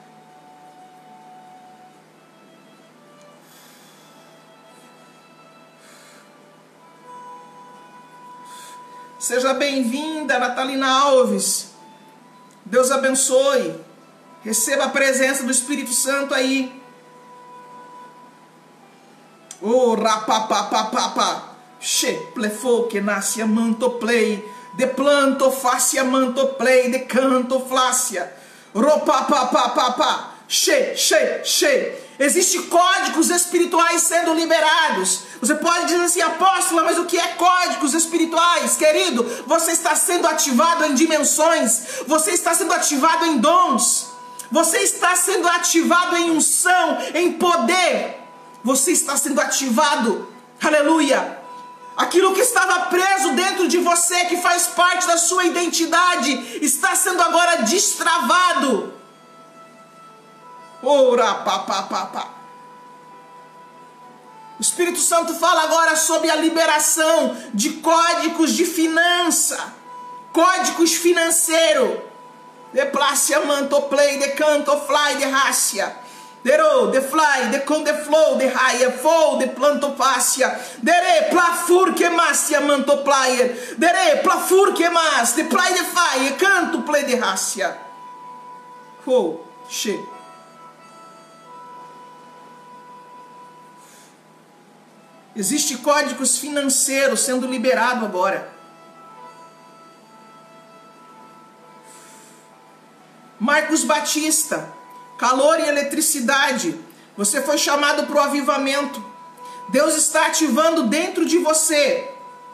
Seja bem-vinda, Natalina Alves. Deus abençoe. Receba a presença do Espírito Santo aí. Oh, rapapapapapa. Che, plefo, que nasce manto play. De planto, fácia, manto play. De canto, flácia. Ropapapapapa. Che. Existem códigos espirituais sendo liberados. Você pode dizer assim, apóstola, mas o que é códigos espirituais? Querido, você está sendo ativado em dimensões. Você está sendo ativado em dons. Você está sendo ativado em unção, em poder. Você está sendo ativado. Aleluia. Aquilo que estava preso dentro de você, que faz parte da sua identidade, está sendo agora destravado. Ora, papapá. O Espírito Santo fala agora sobre a liberação de códigos de finança, códigos financeiros. De plácia, manto, play, de canto, fly, de rácia. Dero, de fly, de con, de flow, de raia, flow, de planto, fácia. Dere, plafur, que massia, manto, player. Dere, plafur, que mas, de play, de fai, canto, play, de rácia. Oh, che. Existem códigos financeiros sendo liberados agora. Marcos Batista, calor e eletricidade. Você foi chamado para o avivamento. Deus está ativando dentro de você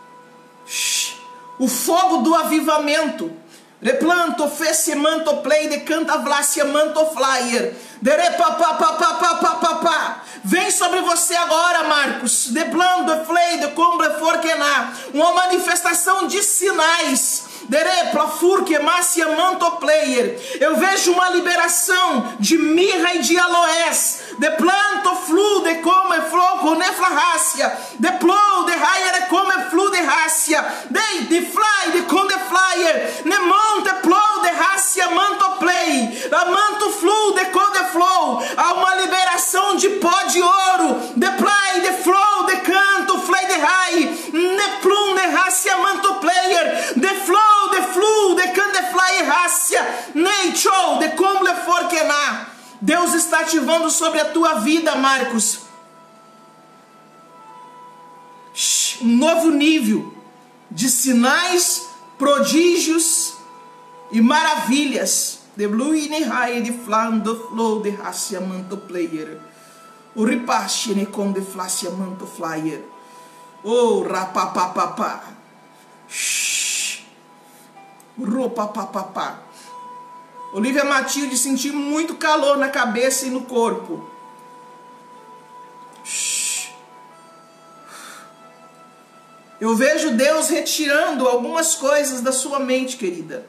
o fogo do avivamento. Replanto, fesse, manto, play, de canta, vlácia, manto, flyer. Dere, papapapapapapapá. Vem sobre você agora, Marcos. De plano, flei, de comble, forquená. Uma manifestação de sinais. Dere, plafur, que massia, manto, player. Eu vejo uma liberação de mirra e de aloés. De planto, flu, de come, floco, neflarrácia. De plou, de raia, de come, flu, de rácia. De fly, de com, de flyer. Ne monte, plou, de rácia, manto, play. A manto, flu, de com, de flow. Há uma liberação de pó de ouro. De play, de flow, de canto, flay, de rai. Ne plum, de rácia, manto, player. De flow, de flu, de can, de fly, rácia. Ne show, de como le forquená. Deus está ativando sobre a tua vida, Marcos, um novo nível de sinais, prodígios e maravilhas. De blue ne high, de flan, do flow, de rácia, manto player. O ripache ne com de flácia, manto flyer. Oh, rapapapapá. Ropapapapá. Olivia Matilde sentiu muito calor na cabeça e no corpo. Eu vejo Deus retirando algumas coisas da sua mente, querida.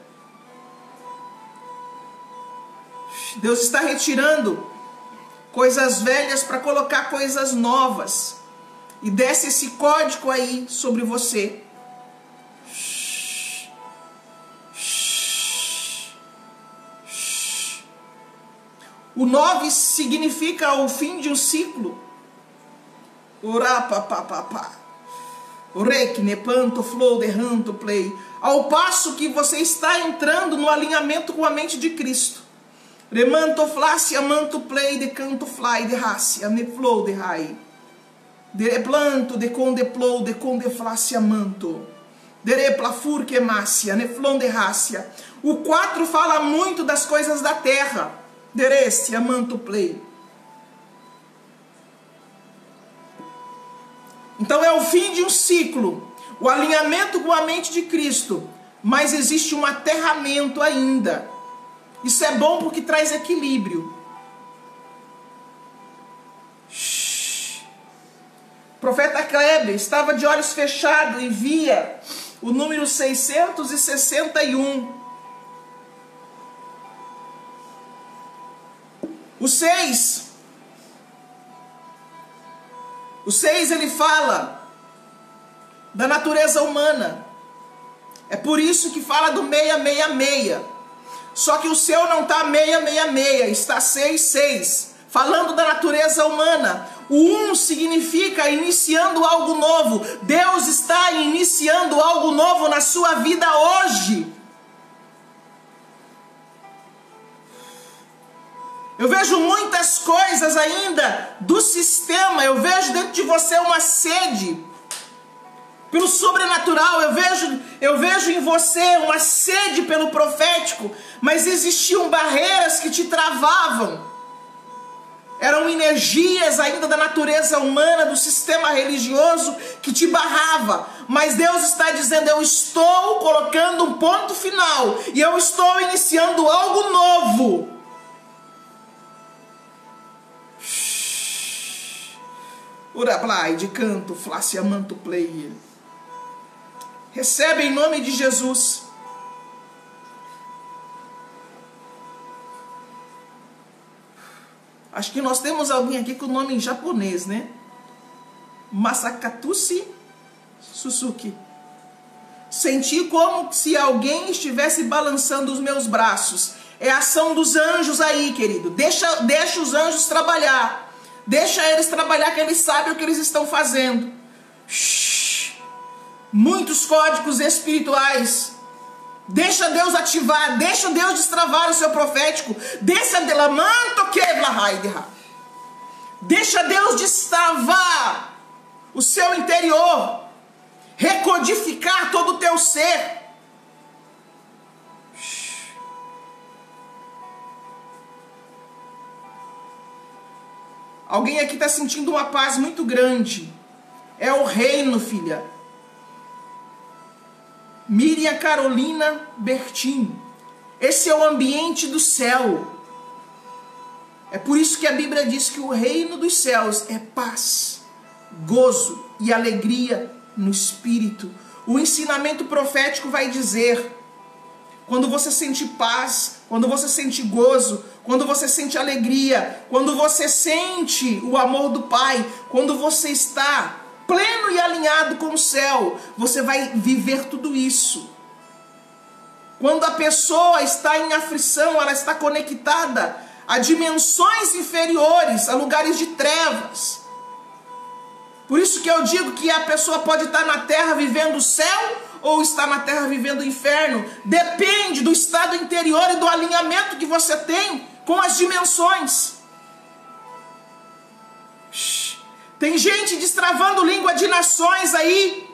Deus está retirando coisas velhas para colocar coisas novas. E desce esse código aí sobre você. O 9 significa o fim de um ciclo. Orapapapapá. Orek, nepanto, flow, derranto, play. Ao passo que você está entrando no alinhamento com a mente de Cristo. Remanto, flácia, manto, play, de canto, fly, de rácia, ne flow, de rai. De planto, de con, de plow, de con, de flácia, manto. De replafur, que mácia, ne flon, de rácia. O 4 fala muito das coisas da terra. Dereste, amanto play. Então é o fim de um ciclo, o alinhamento com a mente de Cristo, mas existe um aterramento ainda. Isso é bom porque traz equilíbrio. O profeta Kleber estava de olhos fechados e via o número 661. O 6 ele fala da natureza humana. É por isso que fala do 666. Só que o seu não está 666, está 66. Falando da natureza humana. O significa iniciando algo novo. Deus está iniciando algo novo na sua vida hoje. Eu vejo muitas coisas ainda do sistema. Eu vejo dentro de você uma sede pelo sobrenatural. Eu vejo em você uma sede pelo profético. Mas existiam barreiras que te travavam. Eram energias ainda da natureza humana, do sistema religioso que te barrava. Mas Deus está dizendo: eu estou colocando um ponto final. E eu estou iniciando algo novo. Urablai de canto, flácia manto player. Recebe em nome de Jesus. Acho que nós temos alguém aqui com o nome em japonês, né? Masakatsuki Suzuki. Senti como se alguém estivesse balançando os meus braços. É a ação dos anjos aí, querido. Deixa os anjos trabalhar. Deixa eles trabalhar, que eles sabem o que eles estão fazendo. Muitos códigos espirituais. Deixa Deus ativar, deixa Deus destravar o seu profético. Deixa Deus destravar o seu interior. Recodificar todo o teu ser. Alguém aqui está sentindo uma paz muito grande. É o reino, filha. Miriam Carolina Bertin. Esse é o ambiente do céu. É por isso que a Bíblia diz que o reino dos céus é paz, gozo e alegria no espírito. O ensinamento profético vai dizer: quando você sente paz, quando você sente gozo, quando você sente alegria, quando você sente o amor do Pai, quando você está pleno e alinhado com o céu, você vai viver tudo isso. Quando a pessoa está em aflição, ela está conectada a dimensões inferiores, a lugares de trevas. Por isso que eu digo que a pessoa pode estar na terra vivendo o céu ou está na terra vivendo o inferno. Depende do estado interior e do alinhamento que você tem com as dimensões. Tem gente destravando língua de nações aí.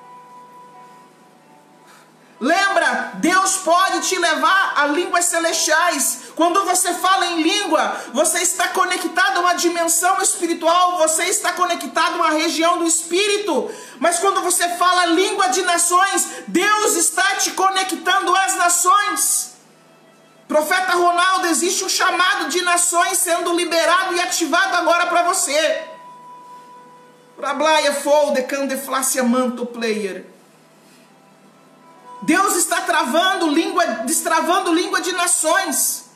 Lembra, Deus pode te levar a línguas celestiais. Quando você fala em língua, você está conectado a uma dimensão espiritual, você está conectado a uma região do espírito. Mas quando você fala língua de nações, Deus está te conectando às nações. Profeta Ronaldo, existe um chamado de nações sendo liberado e ativado agora para você. Rablaia folde candeflácia manto player. Deus está destravando língua de nações.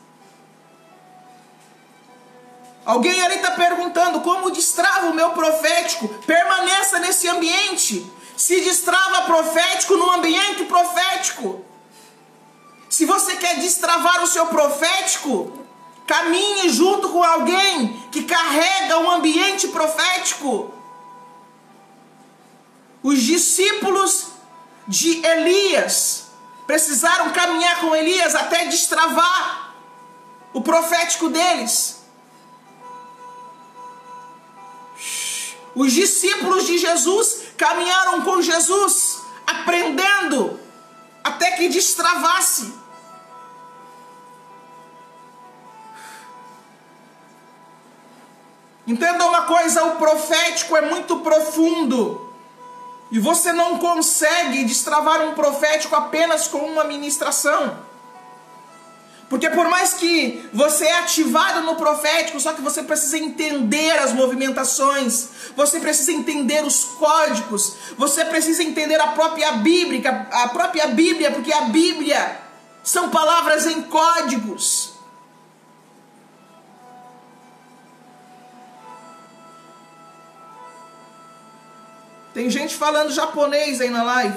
Alguém ali está perguntando: como destrava o meu profético? Permaneça nesse ambiente. Se destrava profético no ambiente profético. Se você quer destravar o seu profético, caminhe junto com alguém que carrega um ambiente profético. Os discípulos de Elias precisaram caminhar com Elias até destravar o profético deles. Os discípulos de Jesus caminharam com Jesus, aprendendo até que destravasse. Entenda uma coisa: o profético é muito profundo. E você não consegue destravar um profético apenas com uma ministração. Porque por mais que você é ativado no profético, só que você precisa entender as movimentações, você precisa entender os códigos, você precisa entender a própria Bíblia, porque a Bíblia são palavras em códigos. Tem gente falando japonês aí na live.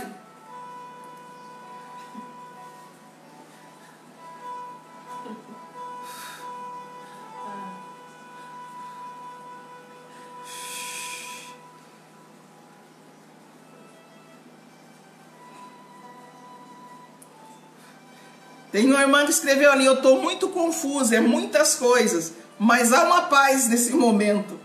Tem uma irmã que escreveu ali: eu estou muito confusa, é muitas coisas, mas há uma paz nesse momento.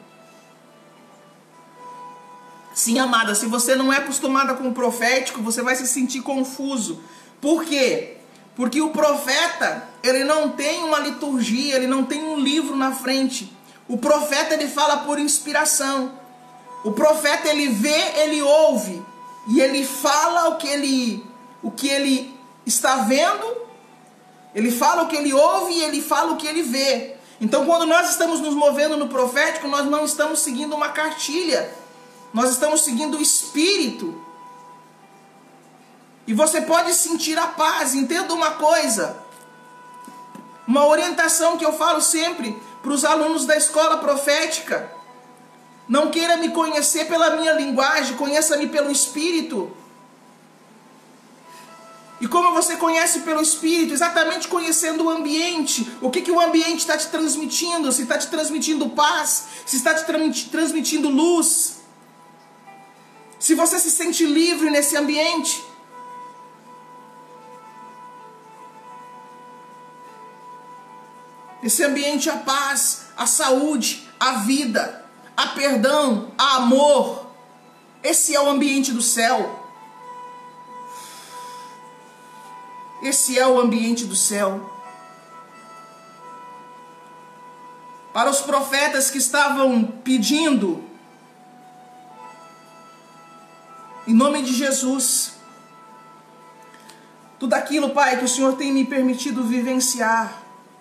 Sim, amada, se você não é acostumada com o profético, você vai se sentir confuso. Por quê? Porque o profeta, ele não tem uma liturgia, ele não tem um livro na frente. O profeta, ele fala por inspiração. O profeta, ele vê, ele ouve, e ele fala o que ele está vendo. Ele fala o que ele ouve e ele fala o que ele vê. Então, quando nós estamos nos movendo no profético, nós não estamos seguindo uma cartilha. Nós estamos seguindo o Espírito. E você pode sentir a paz. Entenda uma coisa. Uma orientação que eu falo sempre para os alunos da escola profética. Não queira me conhecer pela minha linguagem, conheça-me pelo Espírito. E como você conhece pelo Espírito? Exatamente conhecendo o ambiente. O que o ambiente está te transmitindo? Se está te transmitindo paz, se está te transmitindo luz. Se você se sente livre nesse ambiente. Esse ambiente, a paz, a saúde, a vida, a perdão, a amor. Esse é o ambiente do céu. Esse é o ambiente do céu. Para os profetas que estavam pedindo, em nome de Jesus, tudo aquilo, Pai, que o Senhor tem me permitido vivenciar,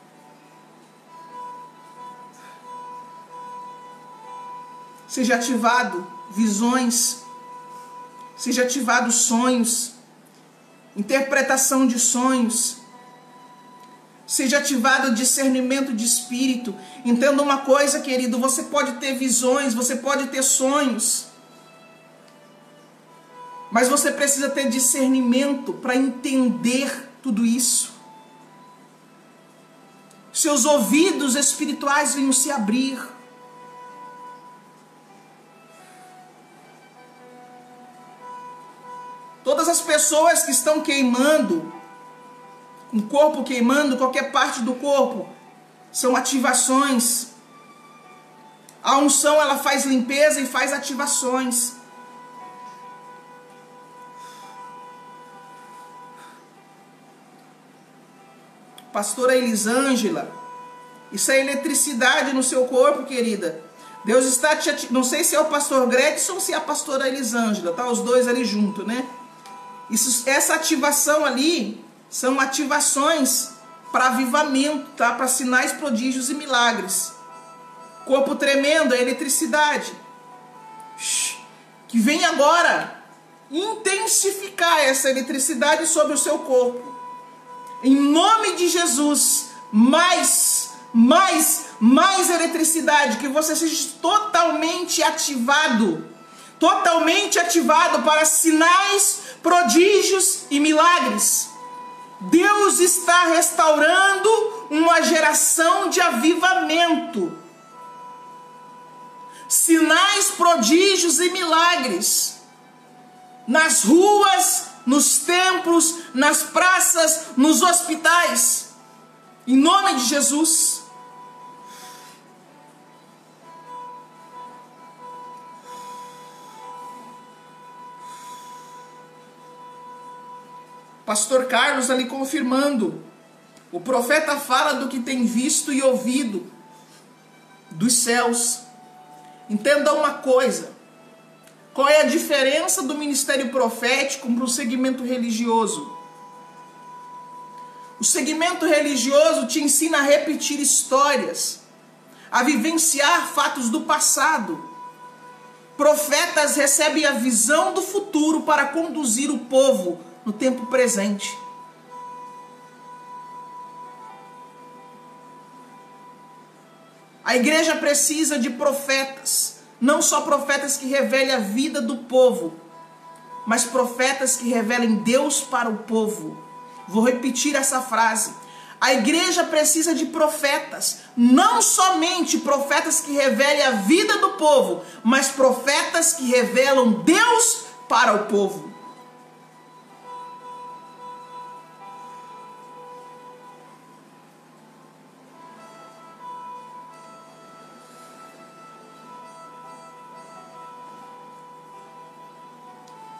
seja ativado visões, seja ativado sonhos, interpretação de sonhos, seja ativado discernimento de espírito. Entenda uma coisa, querido, você pode ter visões, você pode ter sonhos, mas você precisa ter discernimento para entender tudo isso. Seus ouvidos espirituais venham se abrir. Todas as pessoas que estão queimando, com o corpo queimando, qualquer parte do corpo, são ativações. A unção, ela faz limpeza e faz ativações. Pastora Elisângela, isso é eletricidade no seu corpo, querida. Deus está te ativando. Não sei se é o pastor Gretson ou se é a pastora Elisângela, tá? Os dois ali junto, né? Essa ativação ali são ativações para avivamento, tá? Para sinais, prodígios e milagres. Corpo tremendo é eletricidade. Que vem agora intensificar essa eletricidade sobre o seu corpo. Em nome de Jesus, mais eletricidade, que você seja totalmente ativado para sinais, prodígios e milagres. Deus está restaurando uma geração de avivamento. Sinais, prodígios e milagres. Nas ruas, nos templos, nas praças, nos hospitais. Em nome de Jesus. Pastor Carlos ali confirmando. O profeta fala do que tem visto e ouvido dos céus. Entenda uma coisa. Qual é a diferença do ministério profético para o segmento religioso? O segmento religioso te ensina a repetir histórias, a vivenciar fatos do passado. Profetas recebem a visão do futuro para conduzir o povo no tempo presente. A igreja precisa de profetas, não só profetas que revelem a vida do povo, mas profetas que revelem Deus para o povo. Vou repetir essa frase. A igreja precisa de profetas, não somente profetas que revelem a vida do povo, mas profetas que revelam Deus para o povo.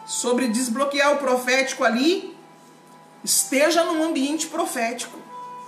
sobre desbloquear o profético ali, esteja num ambiente profético.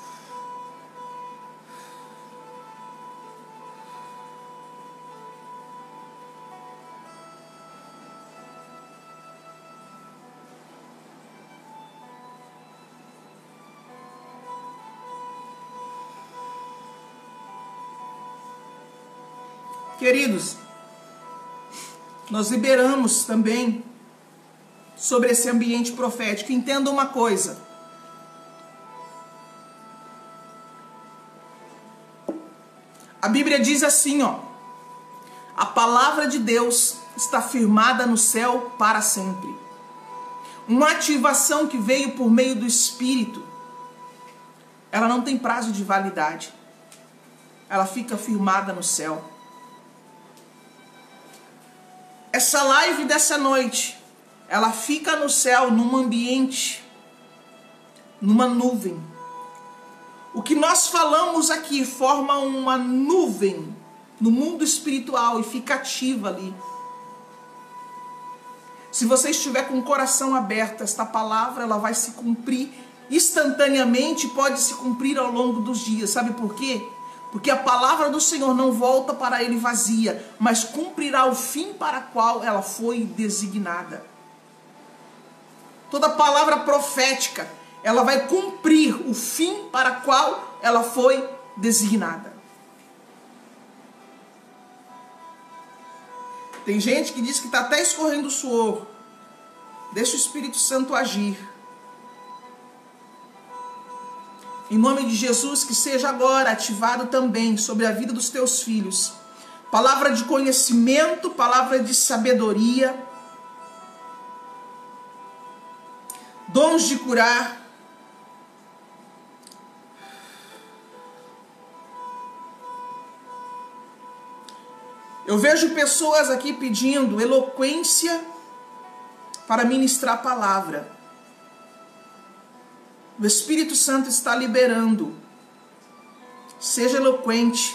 Queridos, nós liberamos também sobre esse ambiente profético. Entenda uma coisa. A Bíblia diz assim, ó: a palavra de Deus está firmada no céu para sempre. Uma ativação que veio por meio do Espírito, ela não tem prazo de validade. Ela fica firmada no céu. Essa live dessa noite, ela fica no céu, num ambiente, numa nuvem. O que nós falamos aqui forma uma nuvem no mundo espiritual e fica ativa ali. Se você estiver com o coração aberto, esta palavra ela vai se cumprir instantaneamente, pode se cumprir ao longo dos dias. Sabe por quê? Porque a palavra do Senhor não volta para ele vazia, mas cumprirá o fim para qual ela foi designada. Toda palavra profética, ela vai cumprir o fim para qual ela foi designada. Tem gente que diz que está até escorrendo suor. Deixa o Espírito Santo agir. Em nome de Jesus, que seja agora ativado também sobre a vida dos teus filhos. Palavra de conhecimento, palavra de sabedoria, dons de curar. Eu vejo pessoas aqui pedindo eloquência para ministrar a palavra. O Espírito Santo está liberando. Seja eloquente.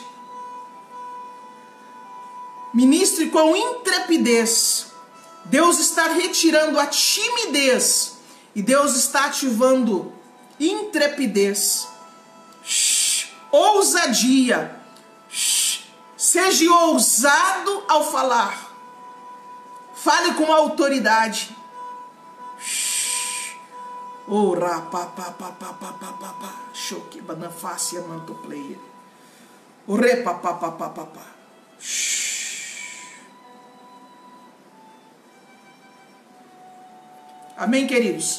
Ministre com intrepidez. Deus está retirando a timidez. E Deus está ativando intrepidez. Ousadia. Seja ousado ao falar. Fale com autoridade. Ora pa pa pa pa pa pa pa pa choque banafácia mantopleia. Ore pa pa pa pa pa pa. Amém, queridos?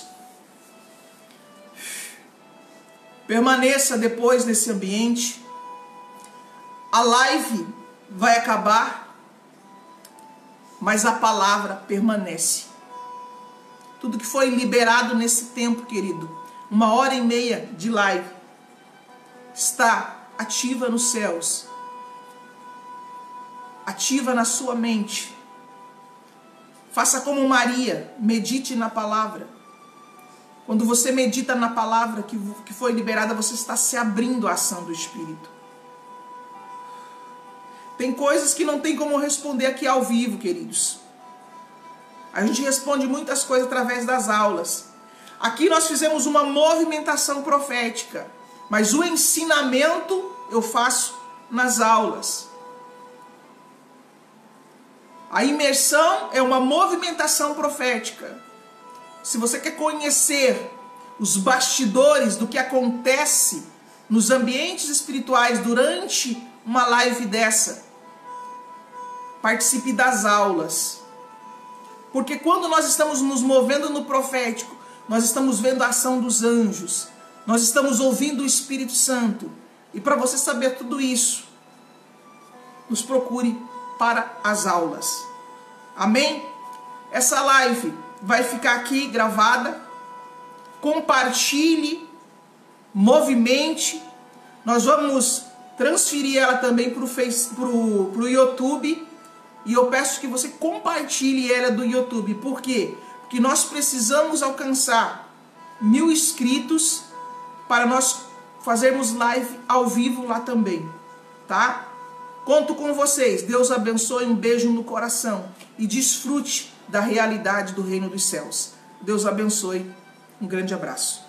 Permaneça depois nesse ambiente. A live vai acabar, mas a palavra permanece. Tudo que foi liberado nesse tempo, querido, 1h30 de live, está ativa nos céus, ativa na sua mente. Faça como Maria, medite na palavra. Quando você medita na palavra que foi liberada, você está se abrindo à ação do Espírito. Tem coisas que não tem como responder aqui ao vivo, queridos. A gente responde muitas coisas através das aulas. Aqui nós fizemos uma movimentação profética, mas o ensinamento eu faço nas aulas. A imersão é uma movimentação profética. Se você quer conhecer os bastidores do que acontece nos ambientes espirituais durante uma live dessa, participe das aulas. Porque quando nós estamos nos movendo no profético, nós estamos vendo a ação dos anjos, nós estamos ouvindo o Espírito Santo. E para você saber tudo isso, nos procure para as aulas. Amém? Essa live vai ficar aqui gravada. Compartilhe, movimente. Nós vamos transferir ela também para o YouTube. E eu peço que você compartilhe ela do YouTube. Por quê? Porque nós precisamos alcançar 1000 inscritos para nós fazermos live ao vivo lá também. Tá? Conto com vocês. Deus abençoe. Um beijo no coração. E desfrute da realidade do reino dos céus. Deus abençoe. Um grande abraço.